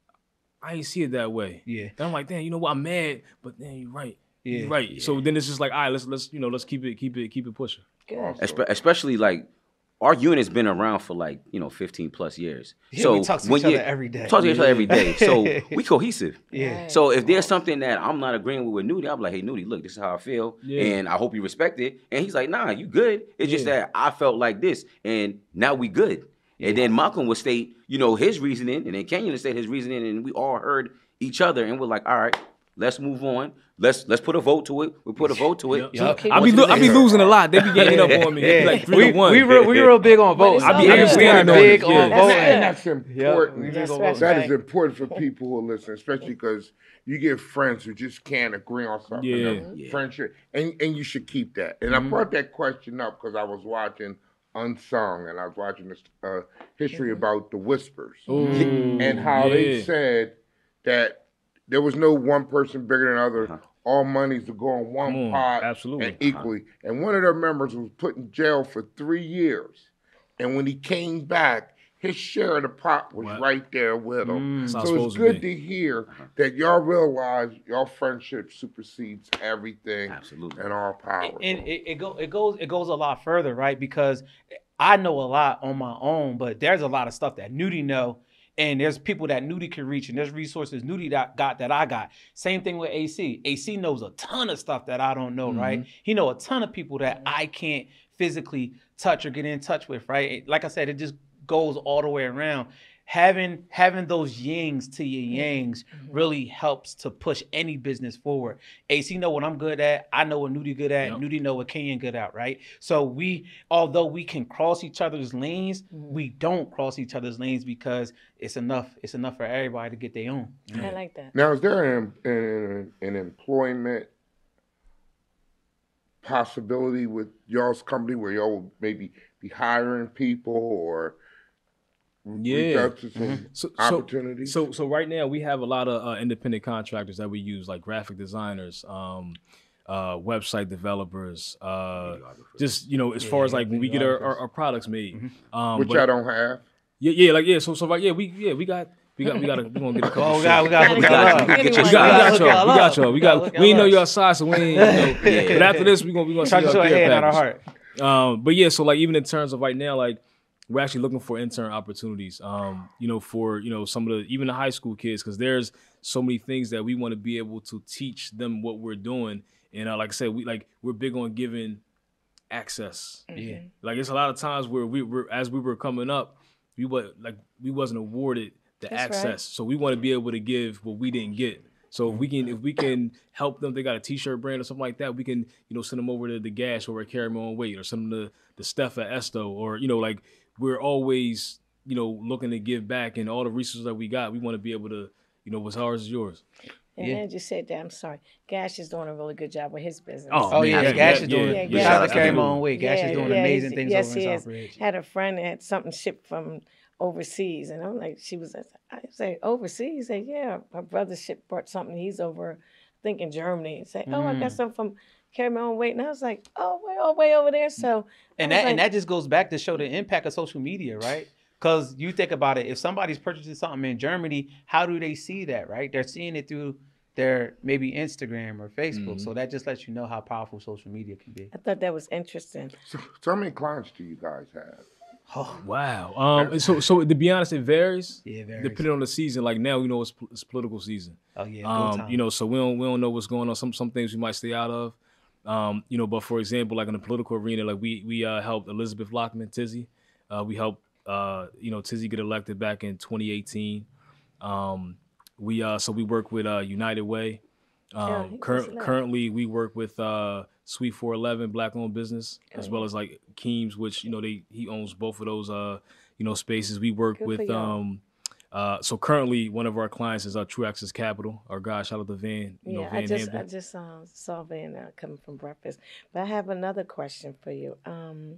I ain't see it that way. Yeah. And I'm like, damn, you know what? I'm mad, but then you're right. Yeah. You're right. So then it's just like, all right, let's let's you know let's keep it keep it keep it pushing. Good. Espe- especially like our unit's been around for like you know fifteen plus years. Yeah, so we talk to when each other you- every day. Talk to each other every day. So we cohesive. Yeah. So if there's something that I'm not agreeing with with Newdy, I'm like, hey Newdy, look, this is how I feel, Yeah. and I hope you respect it. And he's like, nah, you good. It's just Yeah. that I felt like this, and now we good. And then Malcolm would state, you know, his reasoning, and then Kenyon would state his reasoning, and we all heard each other, and we're like, all right, let's move on. Let's let's put a vote to it. We put a vote to it. Yup. Keep I be it lo- I be together. losing a lot. They be getting up on me. It be like three we, to one. we real we real big on voting. it's I be all good. understanding We're on big it, on yeah. That's voting. good. And that's important. we That's big on right. voting. That is important for people who listen, especially because you get friends who just can't agree on something. Yeah. And Yeah. Friendship, and and you should keep that. And Mhm. I brought that question up because I was watching Unsung, and I was watching this uh, history about the Whispers Ooh, and how they yeah. said that there was no one person bigger than other. Uh-huh. All monies to go in one Come on, pot absolutely. and equally. And one of their members was put in jail for three years. And when he came back, his share of the pot was What? right there with him. Mm. That's how it's So it's supposed good to to hear that y'all realize your friendship supersedes everything Absolutely. and all power. And it, it go it goes it goes a lot further, right? Because I know a lot on my own, but there's a lot of stuff that Newdy know, and there's people that Newdy can reach, and there's resources Newdy that got that I got. Same thing with A C. A C knows a ton of stuff that I don't know, right? He know a ton of people that I can't physically touch or get in touch with, right? Like I said, it just goes all the way around. Having having those yings to your yangs really helps to push any business forward. A C know what I'm good at. I know what Newdy good at. Yep. Newdy know what Kenyon good at, right? So we, although we can cross each other's lanes, we don't cross each other's lanes because it's enough. It's enough for everybody to get their own. I like that. Now, is there an, an, an employment possibility with y'all's company where y'all will maybe be hiring people or reach Yeah. out to some So, so, opportunities? so, so right now we have a lot of uh, independent contractors that we use, like graphic designers, um, uh, website developers, uh, just you know, as far as like when we get our, our, our products made, um, Which but- I don't have. yeah, yeah, like yeah, so, so like yeah, we, yeah, we got, we got, we got, we gonna get a couple. Oh, we shit. got, we got, we got got, you. we Get got, your We shit. got, we got look y'all. y'all We got up. y'all. We We gotta got. look We ain't know y'all y'all up. size, so we ain't. You know, Yeah. But after this, we gonna we gonna Try see to y'all show a care hand, not a package. heart. Um, but yeah, so like even in terms of right now, like we're actually looking for intern opportunities. Um, you know, for you know some of the even the high school kids, because there's so many things that we want to be able to teach them what we're doing. And uh, like I said, we like we're big on giving access. Yeah. Like it's a lot of times where we were as we were coming up, we were like we wasn't awarded the That's access. right. So we want to be able to give what we didn't get. So if we can if we can help them, they got a t-shirt brand or something like that, we can, you know, send them over to the Gash or Carry My Own Weight or send them to the Steph at Esto, or, you know, like we're always, you know, looking to give back, and all the resources that we got, we want to be able to, you know, what's ours is yours. And Yeah. then you said that, I'm sorry. Gash is doing a really good job with his business. Oh, Oh man, yeah, yeah, Gash yeah, is doing. yeah, Yeah, yeah. Shout out to Yeah. Carry My Own Way. Gash Yeah, is doing yeah, amazing he's- things yes, over in he is. Southbridge. Had a friend that had something shipped from overseas, and I'm like, she was, I say, overseas? He said, yeah, my brother shipped brought something. He's over, I think in Germany. And say, oh, I got Mm. something from Carry My Own Weight. And I was like, oh, way, all way over there. So, And I was that and like- that just goes back to show the impact of social media, right? Because you think about it, if somebody's purchasing something in Germany, how do they see that, right? They're seeing it through their maybe Instagram or Facebook. So that just lets you know how powerful social media can be. I thought that was interesting. So, so how many clients do you guys have? Oh, Wow. Um. and So so to be honest, it varies. yeah, very. Depending on the season. Like now, you know, it's, pol- it's political season. Oh yeah, go Um, time. you know, so we don't we don't know what's going on. Some some things we might stay out of. Um, you know, but for example, like in the political arena, like we we uh, helped Elizabeth Lockman Tizzy. Uh, we helped uh, you know Tizzy get elected back in twenty eighteen. Um, we uh, so we work with uh, United Way. Yeah, Um, he was cur- elected. currently, we work with uh, Sweet four eleven Black Owned Business, as Oh, well yeah. as like Keems, which you know they he owns both of those uh, you know spaces. We work Good for with y'all. um, Uh, so currently, one of our clients is our True Access Capital. Our guy, shout out to Van. You know, Yeah, Van I just Hamden. I just uh, saw Van uh, coming from breakfast, but I have another question for you. Um,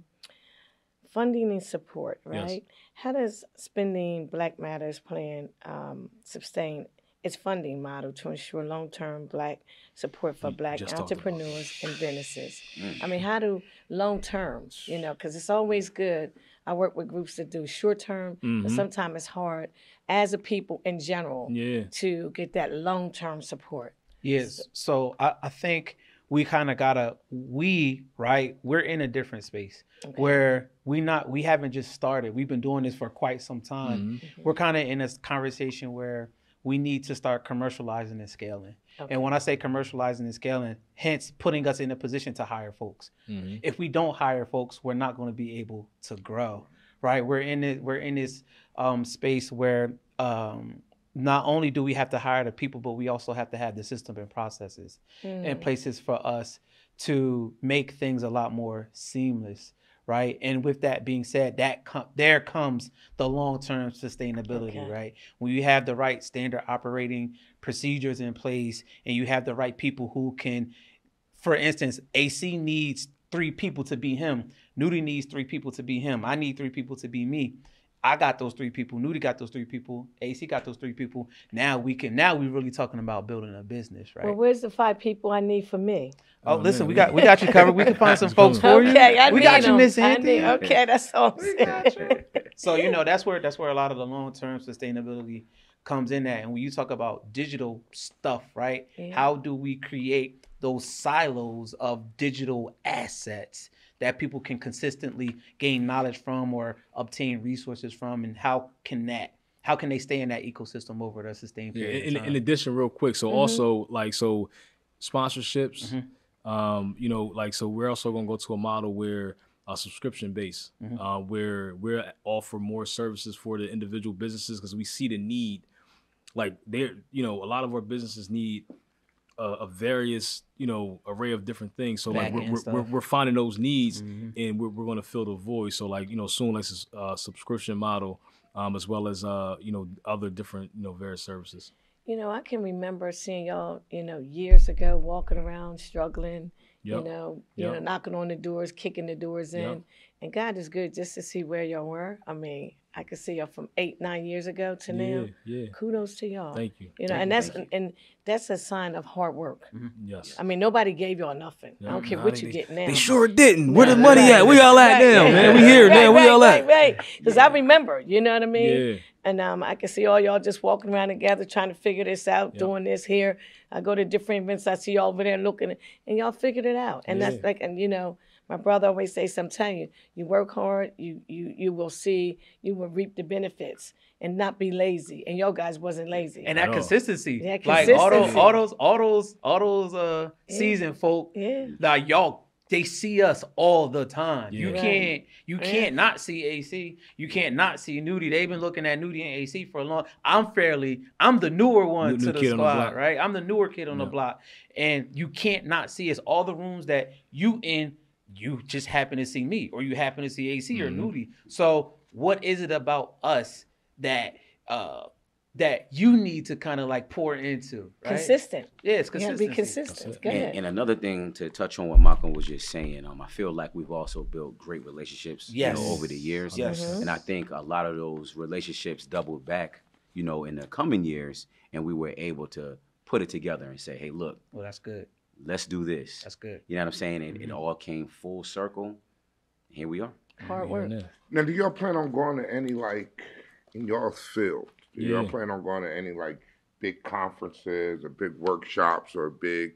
funding and support, Yes. right? How does Spending Black Matters plan um, sustain its funding model to ensure long-term Black support for We Black just talked about entrepreneurs and businesses? I mean, how do long-term, you know, because it's always good. I work with groups that do short-term, but Mhm. sometimes it's hard as a people in general Yeah. to get that long-term support. Yes. So I, I think we kind of gotta we right. We're in a different space Okay. where we not we haven't just started. We've been doing this for quite some time. Mhm. We're kind of in this conversation where we need to start commercializing and scaling. Okay. And when I say commercializing and scaling, hence putting us in a position to hire folks. Mhm. If we don't hire folks, we're not going to be able to grow, right? We're in it. We're in this um, space where um, not only do we have to hire the people, but we also have to have the system and processes and Mm. places for us to make things a lot more seamless, right? And with that being said, that com- there comes the long-term sustainability, Okay. right? When you have the right standard operating procedures in place and you have the right people who can, for instance, A C needs three people to be him. Newdy needs three people to be him. I need three people to be me. I got those three people. Newdy got those three people. A C got those three people. Now we can. Now we're really talking about building a business, right? Well, where's the five people I need for me? oh, Oh, listen, man, we we- got we got you covered. We can find some It's folks for coming. you. Okay, I we need got you, them. Miss I need- Anthony. Okay, that's all I'm saying. So you know that's where that's where a lot of the long term sustainability comes in at. And when you talk about digital stuff, right? Yeah. How do we create those silos of digital assets that people can consistently gain knowledge from or obtain resources from, and how can that how can they stay in that ecosystem over a sustained Yeah. period In, of time? in addition, real quick, so Mhm. also like so sponsorships. Mhm. Um, you know, like so we're also gonna go to a model where a subscription base, Mhm. uh, where we're offer more services for the individual businesses because we see the need. Like there, you know, a lot of our businesses need a, a various, you know, array of different things. So like we're Back-end we're, we're stuff. we're finding those needs Mhm. and we're we're gonna fill the void. So like you know, soon like this uh, subscription model, um, as well as uh, you know, other different you know various services. You know, I can remember seeing y'all, you know, years ago walking around struggling, you Yep. know, you Yep. know, knocking on the doors, kicking the doors in. Yep. And God is good just to see where y'all were. I mean, I could see y'all from eight, nine years ago to Yeah, now. yeah. Kudos to y'all. Thank you. You know, Thank and you, that's thank and that's a sign of hard work. Yes. I mean, nobody gave y'all nothing. I Yeah. don't care Nah, what they- you they- get now. They sure didn't. Where the Right, money right, at? Where y'all at right, now, right, man? We right, here right, now. Where right, y'all right, at? right. Because I remember, you know what I mean? Yeah. And um, I can see all y'all just walking around together trying to figure this out, Yep. doing this here. I go to different events, I see y'all over there looking, and y'all figured it out. And Yeah. that's like, and you know, my brother always says, I'm telling you, you work hard, you you you will see, you will reap the benefits, and not be lazy. And y'all guys wasn't lazy. And At that all. consistency, Yeah, like all those, consistency. all those, all those, all those uh, Yeah. seasoned folk, Yeah. like y'all, they see us all the time. You Yeah. Right. can't, you Yeah. can't not see A C. You can't not see Newdy. They've been looking at Newdy and A C for a long. I'm fairly, I'm the newer one New- to new the kid on the squad, block. right? I'm the newer kid on the Yep. block, and you can't not see us. All the rooms that you in, you just happen to see me, or you happen to see A C or Mhm. Newdy. So what is it about us that uh that you need to kind of like pour into, right? Consistent. Yeah, it's You gotta consistency. be consistent. That's it. Go And, ahead. and another thing to touch on what Malcolm was just saying, um, I feel like we've also built great relationships, Yes. you know, over the years. Yes. Mhm. And I think a lot of those relationships doubled back, you know, in the coming years, and we were able to put it together and say, hey, look, Well, that's good. let's do this. That's good. You know what I'm saying? And it Mhm. all came full circle. Here we are. Hard Here work. and there. Now, do y'all plan on going to any, like, in y'all's field? Do y'all Yeah. plan on going to any, like, big conferences or big workshops or big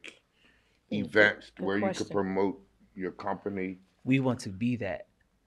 Mm, events good where you question. could promote your company? We want to be that.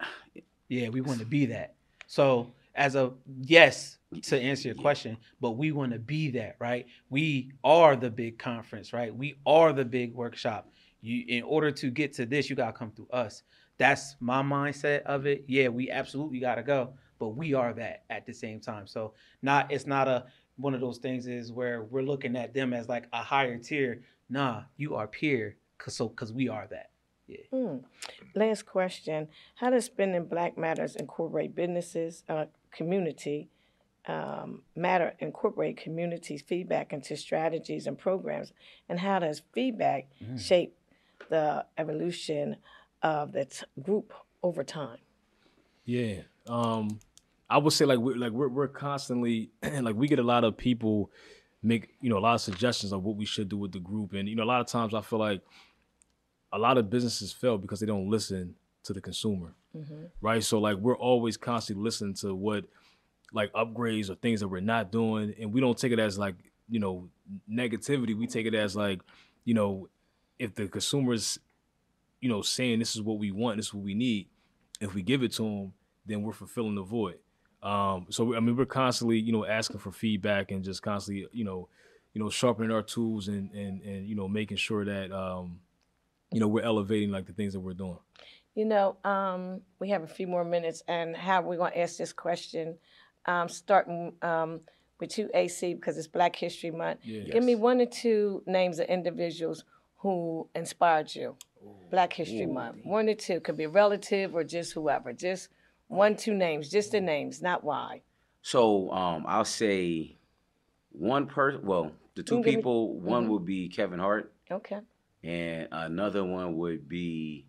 Yeah, we want to be that. So as a yes to answer your question, but we want to be that, right? We are the big conference, right? We are the big workshop. You, in order to get to this, you gotta come through us. That's my mindset of it. Yeah, we absolutely gotta go, but we are that at the same time. So not it's not a one of those things is where we're looking at them as like a higher tier. Nah, you are peer, cause so cause we are that. Yeah. Hmm. Last question. How does Spending Black Matters incorporate businesses, uh, community, um, matter incorporate communities' feedback into strategies and programs, and how does feedback Mm. shape the evolution of the t- group over time? Yeah, um, I would say like we're like we're we're constantly like we get a lot of people make you know a lot of suggestions of what we should do with the group, and you know a lot of times I feel like a lot of businesses fail because they don't listen to the consumer, Mm-hmm. right? So like we're always constantly listening to what like upgrades or things that we're not doing, and we don't take it as like you know negativity. We take it as like you know if the consumer's you know saying this is what we want, this is what we need. If we give it to them, then we're fulfilling the void. Um, so I mean, we're constantly, you know, asking for feedback and just constantly, you know, you know, sharpening our tools and and and you know, making sure that um, you know, we're elevating like the things that we're doing. You know, um, we have a few more minutes, and how we're going to ask this question, um, starting um, with you, A C, because it's Black History Month. Yeah. Give me one or two names of individuals who inspired you. Black History Month. One or two. Could be a relative or just whoever. Just one, two names. Just the names, not why. So um, I'll say one person. Well, the two You can give me- people. One Mhm. would be Kevin Hart, Okay. and another one would be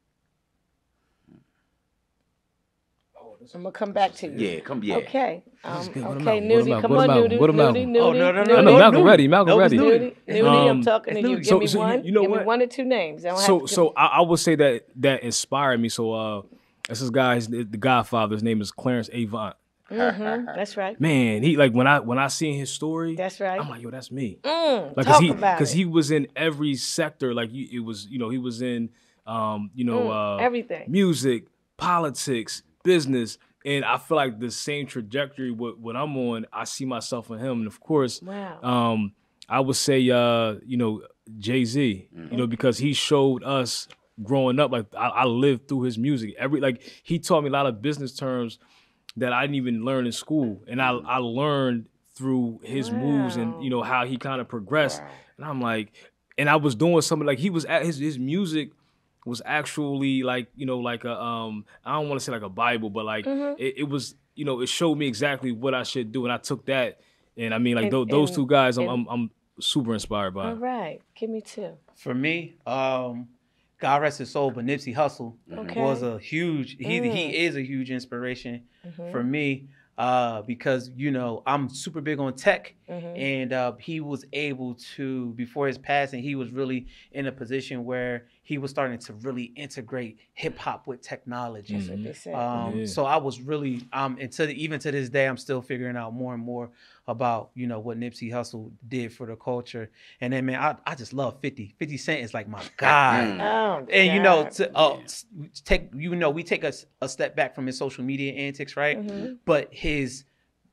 I'm going to come back to you. yeah. Come yeah. Okay. This is Um, good. What okay, am I- what Newdy. am I- Come what on, am I- Newdy. what am I- Newdy, Newdy. Oh, no, no, no, I Newdy. know no, Malcolm Newdy. ready. Malcolm No, it's ready. Newdy. Newdy, Newdy, I'm Um, talking to it's you. Newdy. Give So- me so you- one. you know Give what? me one or two names. I don't So have to so I, I would say that that inspired me. So uh, this is guy, his, the Godfather. His name is Clarence Avant. Mm-hmm. That's right. Man, he like when I when I seen his story, That's right. I'm like, yo, that's me. Mm, Like, talk cause he, about cause it. he was in every sector. Like, you, it was, you know, he was in, um, you know, Mm, uh, everything. music, politics, business, and I feel like the same trajectory what what I'm on. I see myself in him, and of course, Wow. um, I would say, uh, you know, Jay-Z, you know, because he showed us growing up. Like, I, I lived through his music. Every like he taught me a lot of business terms that I didn't even learn in school, and I I learned through his moves and you know how he kind of progressed. Wow. And I'm like, and I was doing something like he was at his his music was actually like you know like a um I don't want to say like a Bible, but like Mhm. it, it was you know it showed me exactly what I should do, and I took that, and I mean like And- tho- those and- two guys I'm, and- I'm I'm super inspired by. All right. Give me two. For me, um, God rest his soul, but Nipsey Hussle Okay. was a huge. He Mm. he is a huge inspiration Mhm. for me uh, because you know I'm super big on tech, Mhm. and uh, he was able to before his passing, he was really in a position where he was starting to really integrate hip hop with technology. That's what they said. Um, Yeah. So I was really, um, and to the, even to this day, I'm still figuring out more and more about, you know, what Nipsey Hussle did for the culture. And then, man, I, I just love fifty. fifty Cent is like my guy. Mm. Oh, And, you know, God. to, uh, s- take, you know, we take a, s- a step back from his social media antics, right? Mhm. But his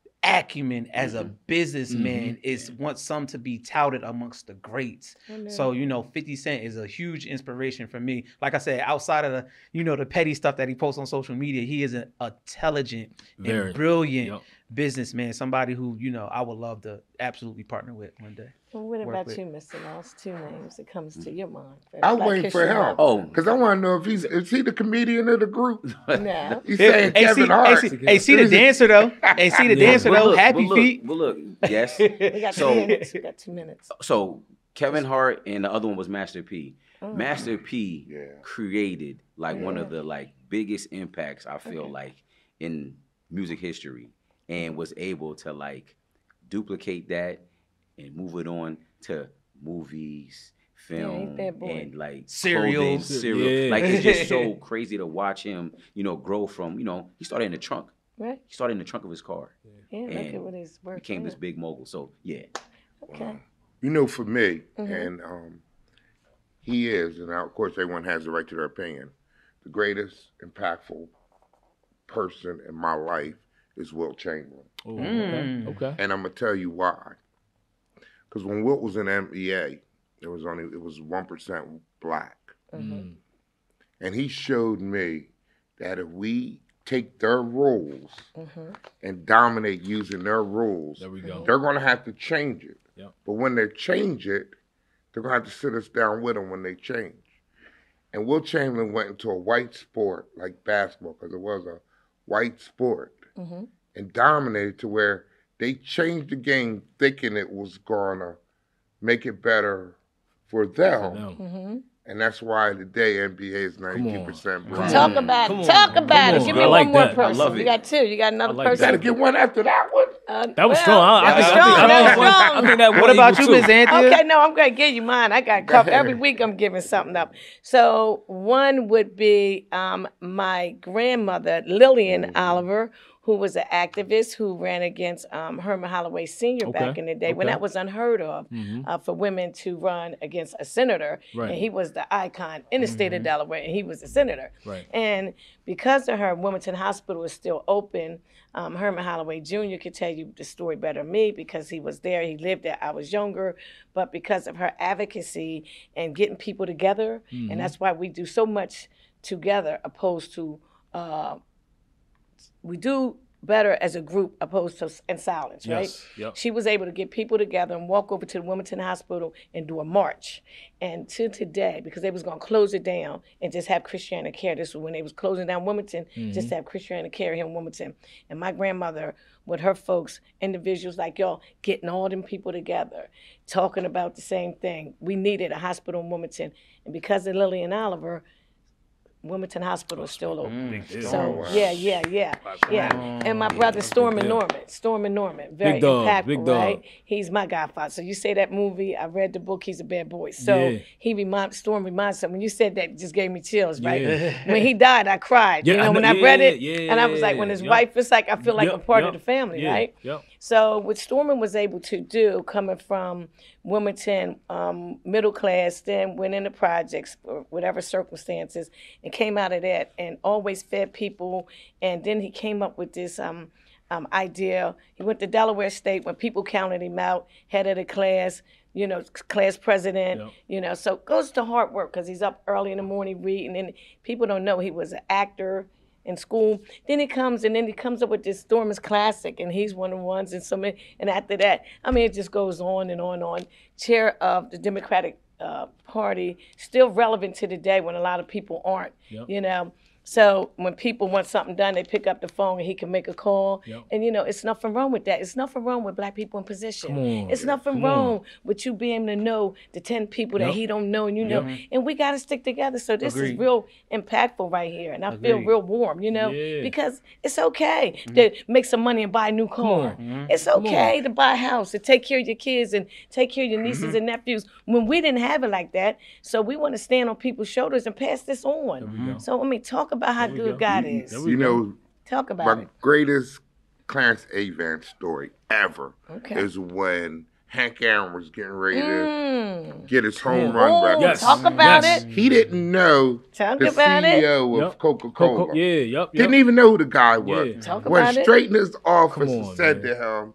acumen as a businessman is wants some to be touted amongst the greats. So, you know, fifty Cent is a huge inspiration for me. Like I said, outside of the, you know, the petty stuff that he posts on social media, he is an intelligent Very. and brilliant Yep. businessman. Somebody who, you know, I would love to absolutely partner with one day. Well, what work about with. you, Mister Loss? Two names that comes to your mind. I'm Black waiting for History him. Month. Oh, Because I want to know if he's is he the comedian of the group? No. He's saying Hey, see, Kevin hey, Hart. see, hey, see the dancer though. Hey, see the Yeah. dancer Well, though. look, Happy well, look, feet. Well, look, yes. We got two So- minutes. We got two minutes. So Kevin Hart and the other one was Master P. Oh. Master P Yeah. created like one of Yeah. the like biggest impacts I feel Okay. like in music history, and was able to like duplicate that and move it on to movies, Yeah, ain't film, that boy. and like Cereals. clothing, cereal. Yeah. Like it's just so crazy to watch him, you know, grow from, you know, he started in the trunk. Right? He started in the trunk of his car. Yeah, look And at what he's working. Became this big mogul. So yeah. Okay. You know, for me, Mhm. and um, he is, and of course everyone has the right to their opinion, the greatest impactful person in my life is Wilt Chamberlain. Oh, Mm. okay. Okay. And I'm gonna tell you why. Because when Wilt was in M E A, it was only it was one percent black, Mm. and he showed me that if we take their rules Mhm. and dominate using their rules, There we go. they're gonna have to change it. Yep. But when they change it, they're gonna have to sit us down with them when they change. And Wilt Chamberlain went into a white sport like basketball, because it was a white sport, Mhm. and dominated to where they changed the game thinking it was gonna make it better for them. Mm-hmm. And that's why today N B A is ninety-two percent black. Talk about Come it. on. Talk about Come it. on. Give me I one like more that. I person. love You it. got two. You got another I like person. Gotta get one after that one. Uh, That was well, strong. I, I, that was think, strong. I, think, That was I, think, I strong. think that What one about equal you, Miz two. Zanthia? Okay, no, I'm going to give you mine. I got a couple. Every week I'm giving something up. So one would be um, my grandmother, Lillian Oliver, who was an activist who ran against um, Herman Holloway Senior Okay, back in the day when okay. that was unheard of Mhm. uh, for women to run against a senator. Right. And he was the icon in the state of Delaware, and he was a senator. Right. And because of her, Wilmington Hospital is still open. Um, Herman Holloway Junior could tell you the story better than me because he was there, he lived there, I was younger. But because of her advocacy and getting people together, Mhm. and that's why we do so much together opposed to, uh, we do better as a group opposed to in silence, right? Yes. Yep. She was able to get people together and walk over to the Wilmington Hospital and do a march. And to today, because they was gonna close it down and just have Christiana Care. This was when they was closing down Wilmington, just to have Christiana Care here in Wilmington. And my grandmother, with her folks, individuals like y'all, getting all them people together, talking about the same thing. We needed a hospital in Wilmington. And because of Lillian Oliver, Wilmington Hospital is still open. Big deal. So wow. yeah, yeah, yeah, yeah. And my brother Storm and Norman, Storm and Norman, very Big dog, impactful, big dog. right? He's my godfather. So you say that movie, I read the book. He's a bad boy. So Yeah. he reminds Storm reminds him. When you said that, it just gave me chills, right? Yeah. When he died, I cried. Yeah, you know, I know- when I read yeah, it, yeah, and I was like, when his yeah. wife, it's like I feel like Yep, I'm part yep, of the family, yeah, right? Yep. So what Storman was able to do, coming from Wilmington, um, middle class, then went into projects for whatever circumstances, and came out of that and always fed people. And then he came up with this um, um, idea. He went to Delaware State when people counted him out, head of the class, you know, class president, Yep. you know. So it goes to hard work because he's up early in the morning reading, and people don't know he was an actor in school. Then he comes and then he comes up with this Storm's Classic, and he's one of the ones. And so many, and after that, I mean, it just goes on and on and on. Chair of the Democratic uh, Party, still relevant to today when a lot of people aren't. Yep. You know. So when people want something done, they pick up the phone and he can make a call. Yep. And you know, it's nothing wrong with that. It's nothing wrong with black people in position. Come on. It's nothing Come wrong on. with you being able to know the ten people that Yep. he don't know and you know. And we got to stick together. So this Agreed. is real impactful right here. And I feel Agreed. real warm, you know, Yeah. because it's okay to make some money and buy a new car. It's okay to buy a house, to take care of your kids and take care of your nieces and nephews when we didn't have it like that. So we want to stand on people's shoulders and pass this on. So I mean, talk about how we good go. God is. There we You go. know, Talk about my it. greatest Clarence Avant story ever Okay. is when Hank Aaron was getting ready to Mm. get his home Oh, run record. Yes. talk about Yes. it. He didn't know Talk the about it. C E O of Yep. Coca-Cola. Coco- yeah, yep, yep. Didn't even know who the guy was. Yeah. Talk Went about it. straight in his office Come and on, said man. to him,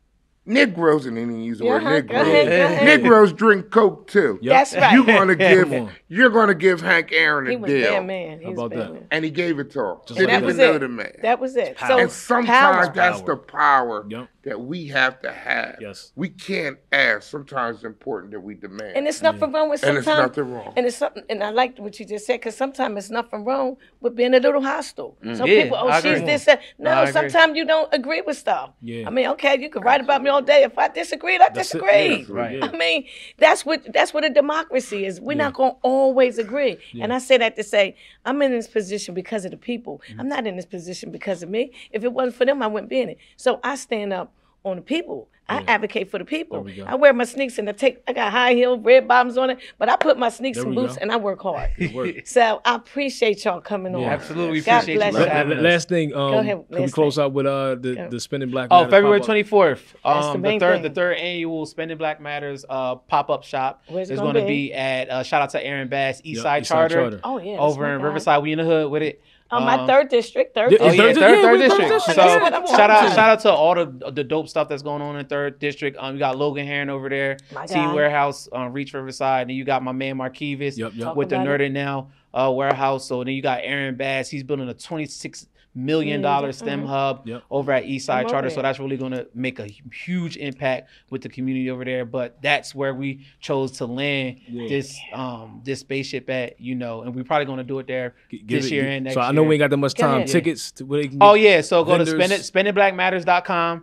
Negroes, and then he used the Yeah, word go Negroes. ahead, go ahead. Negroes drink Coke too. Yep. That's right. You're gonna give Come on. you're gonna give Hank Aaron a He was deal. bad man. He How was about bad that? man. And he gave it to him. Just Didn't like even that. know was the it. man. That was it. power. So And sometimes power. that's the power Yep. that we have to have. Yes. We can't ask. Sometimes it's important that we demand. And it's nothing wrong with And sometimes. it's nothing wrong. And it's something. And I liked what you just said because sometimes it's nothing wrong with being a little hostile. Some Yeah, people, oh, I she's agree. this. That. No, I agree. sometimes you don't agree with stuff. Yeah. I mean, okay, you can write about me all day. If I disagreed, I That's it. disagreed. Yeah, right. I mean, that's what that's what a democracy is. We're not gonna always agree. And I say that to say I'm in this position because of the people. Mm-hmm. I'm not in this position because of me. If it wasn't for them, I wouldn't be in it. So I stand up on the people. I Yeah. advocate for the people. There we go. I wear my sneaks and I take I got high heel, red bottoms on it, but I put my sneaks There and we boots go. and I work hard. work. So I appreciate y'all coming on. Yeah. Absolutely God appreciate you bless for La- you. la- having us. last thing, um, ahead, can we last close thing. out with uh the, Go. the Spending Black Oh, Matters February pop-up? twenty-fourth. That's the Um, the, main third, thing. the third annual Spending Black Matters uh, pop-up shop Where's it is gonna going to be? be at uh, shout out to Aaron Bass, Eastside Yep, Eastside Charter, Charter. Oh yeah. that's over my in guy. Riverside. We in the hood with it. Oh, my Um, third district, third Yeah, Oh yeah, district. third, Yeah, third we- district. we- So That's what I'm shout out, talking shout out to all the the dope stuff that's going on in third district. Um, you got Logan Heron over there, My Team guy. Warehouse, um, Reach Riverside, and you got my man Marquivas Yep, yep. Talk with the about Nerd it. It Now uh, warehouse. So then you got Aaron Bass. He's building a twenty-six million dollar Mhm. STEM hub Yep. over at Eastside I'm over Charter. So there. that's really going to make a huge impact with the community over there. But that's where we chose to land Yeah. this um this spaceship at, you know, and we're probably going to do it there G- this it- year gi- and next So I year. know we ain't got that much Go time. ahead. Tickets to where they can Oh get yeah, so go vendors. to spend it spending black matters dot com.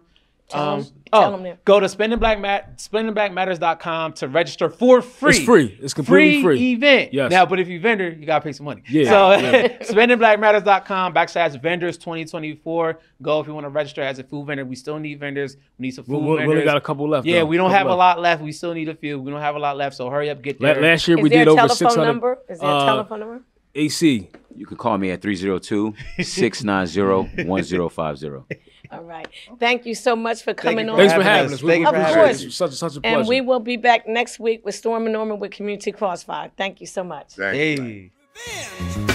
Tell Um, 'em- tell oh, 'em there. go to spending black mat spending black matters dot com to register for free. It's free. It's completely free. event. Yes. Now, but if you vendor, you gotta pay some money. Yeah, So yeah. spending black matters dot com backslash vendors twenty twenty-four. Go if you want to register as a food vendor. We still need vendors. We need some We, food we, we vendors. only got a couple left. Yeah, though. we don't Couple have a left. lot left. We still need a few. We don't have a lot left. So hurry up, get La- there. Last year Is we there did a over telephone six hundred. number? Is there a uh, telephone number? A C. You can call me at three zero two, six nine zero, one zero five zero. All right. Thank you so much for coming you on. for Thanks for having having us. us. We Thank you for appreciate having it. us. It's Such, such a pleasure. And we will be back next week with Storm and Norman with Community Crossfire. Thank you so much. Thank you. Hey. Revenge.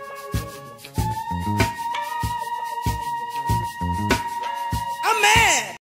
I'm mad.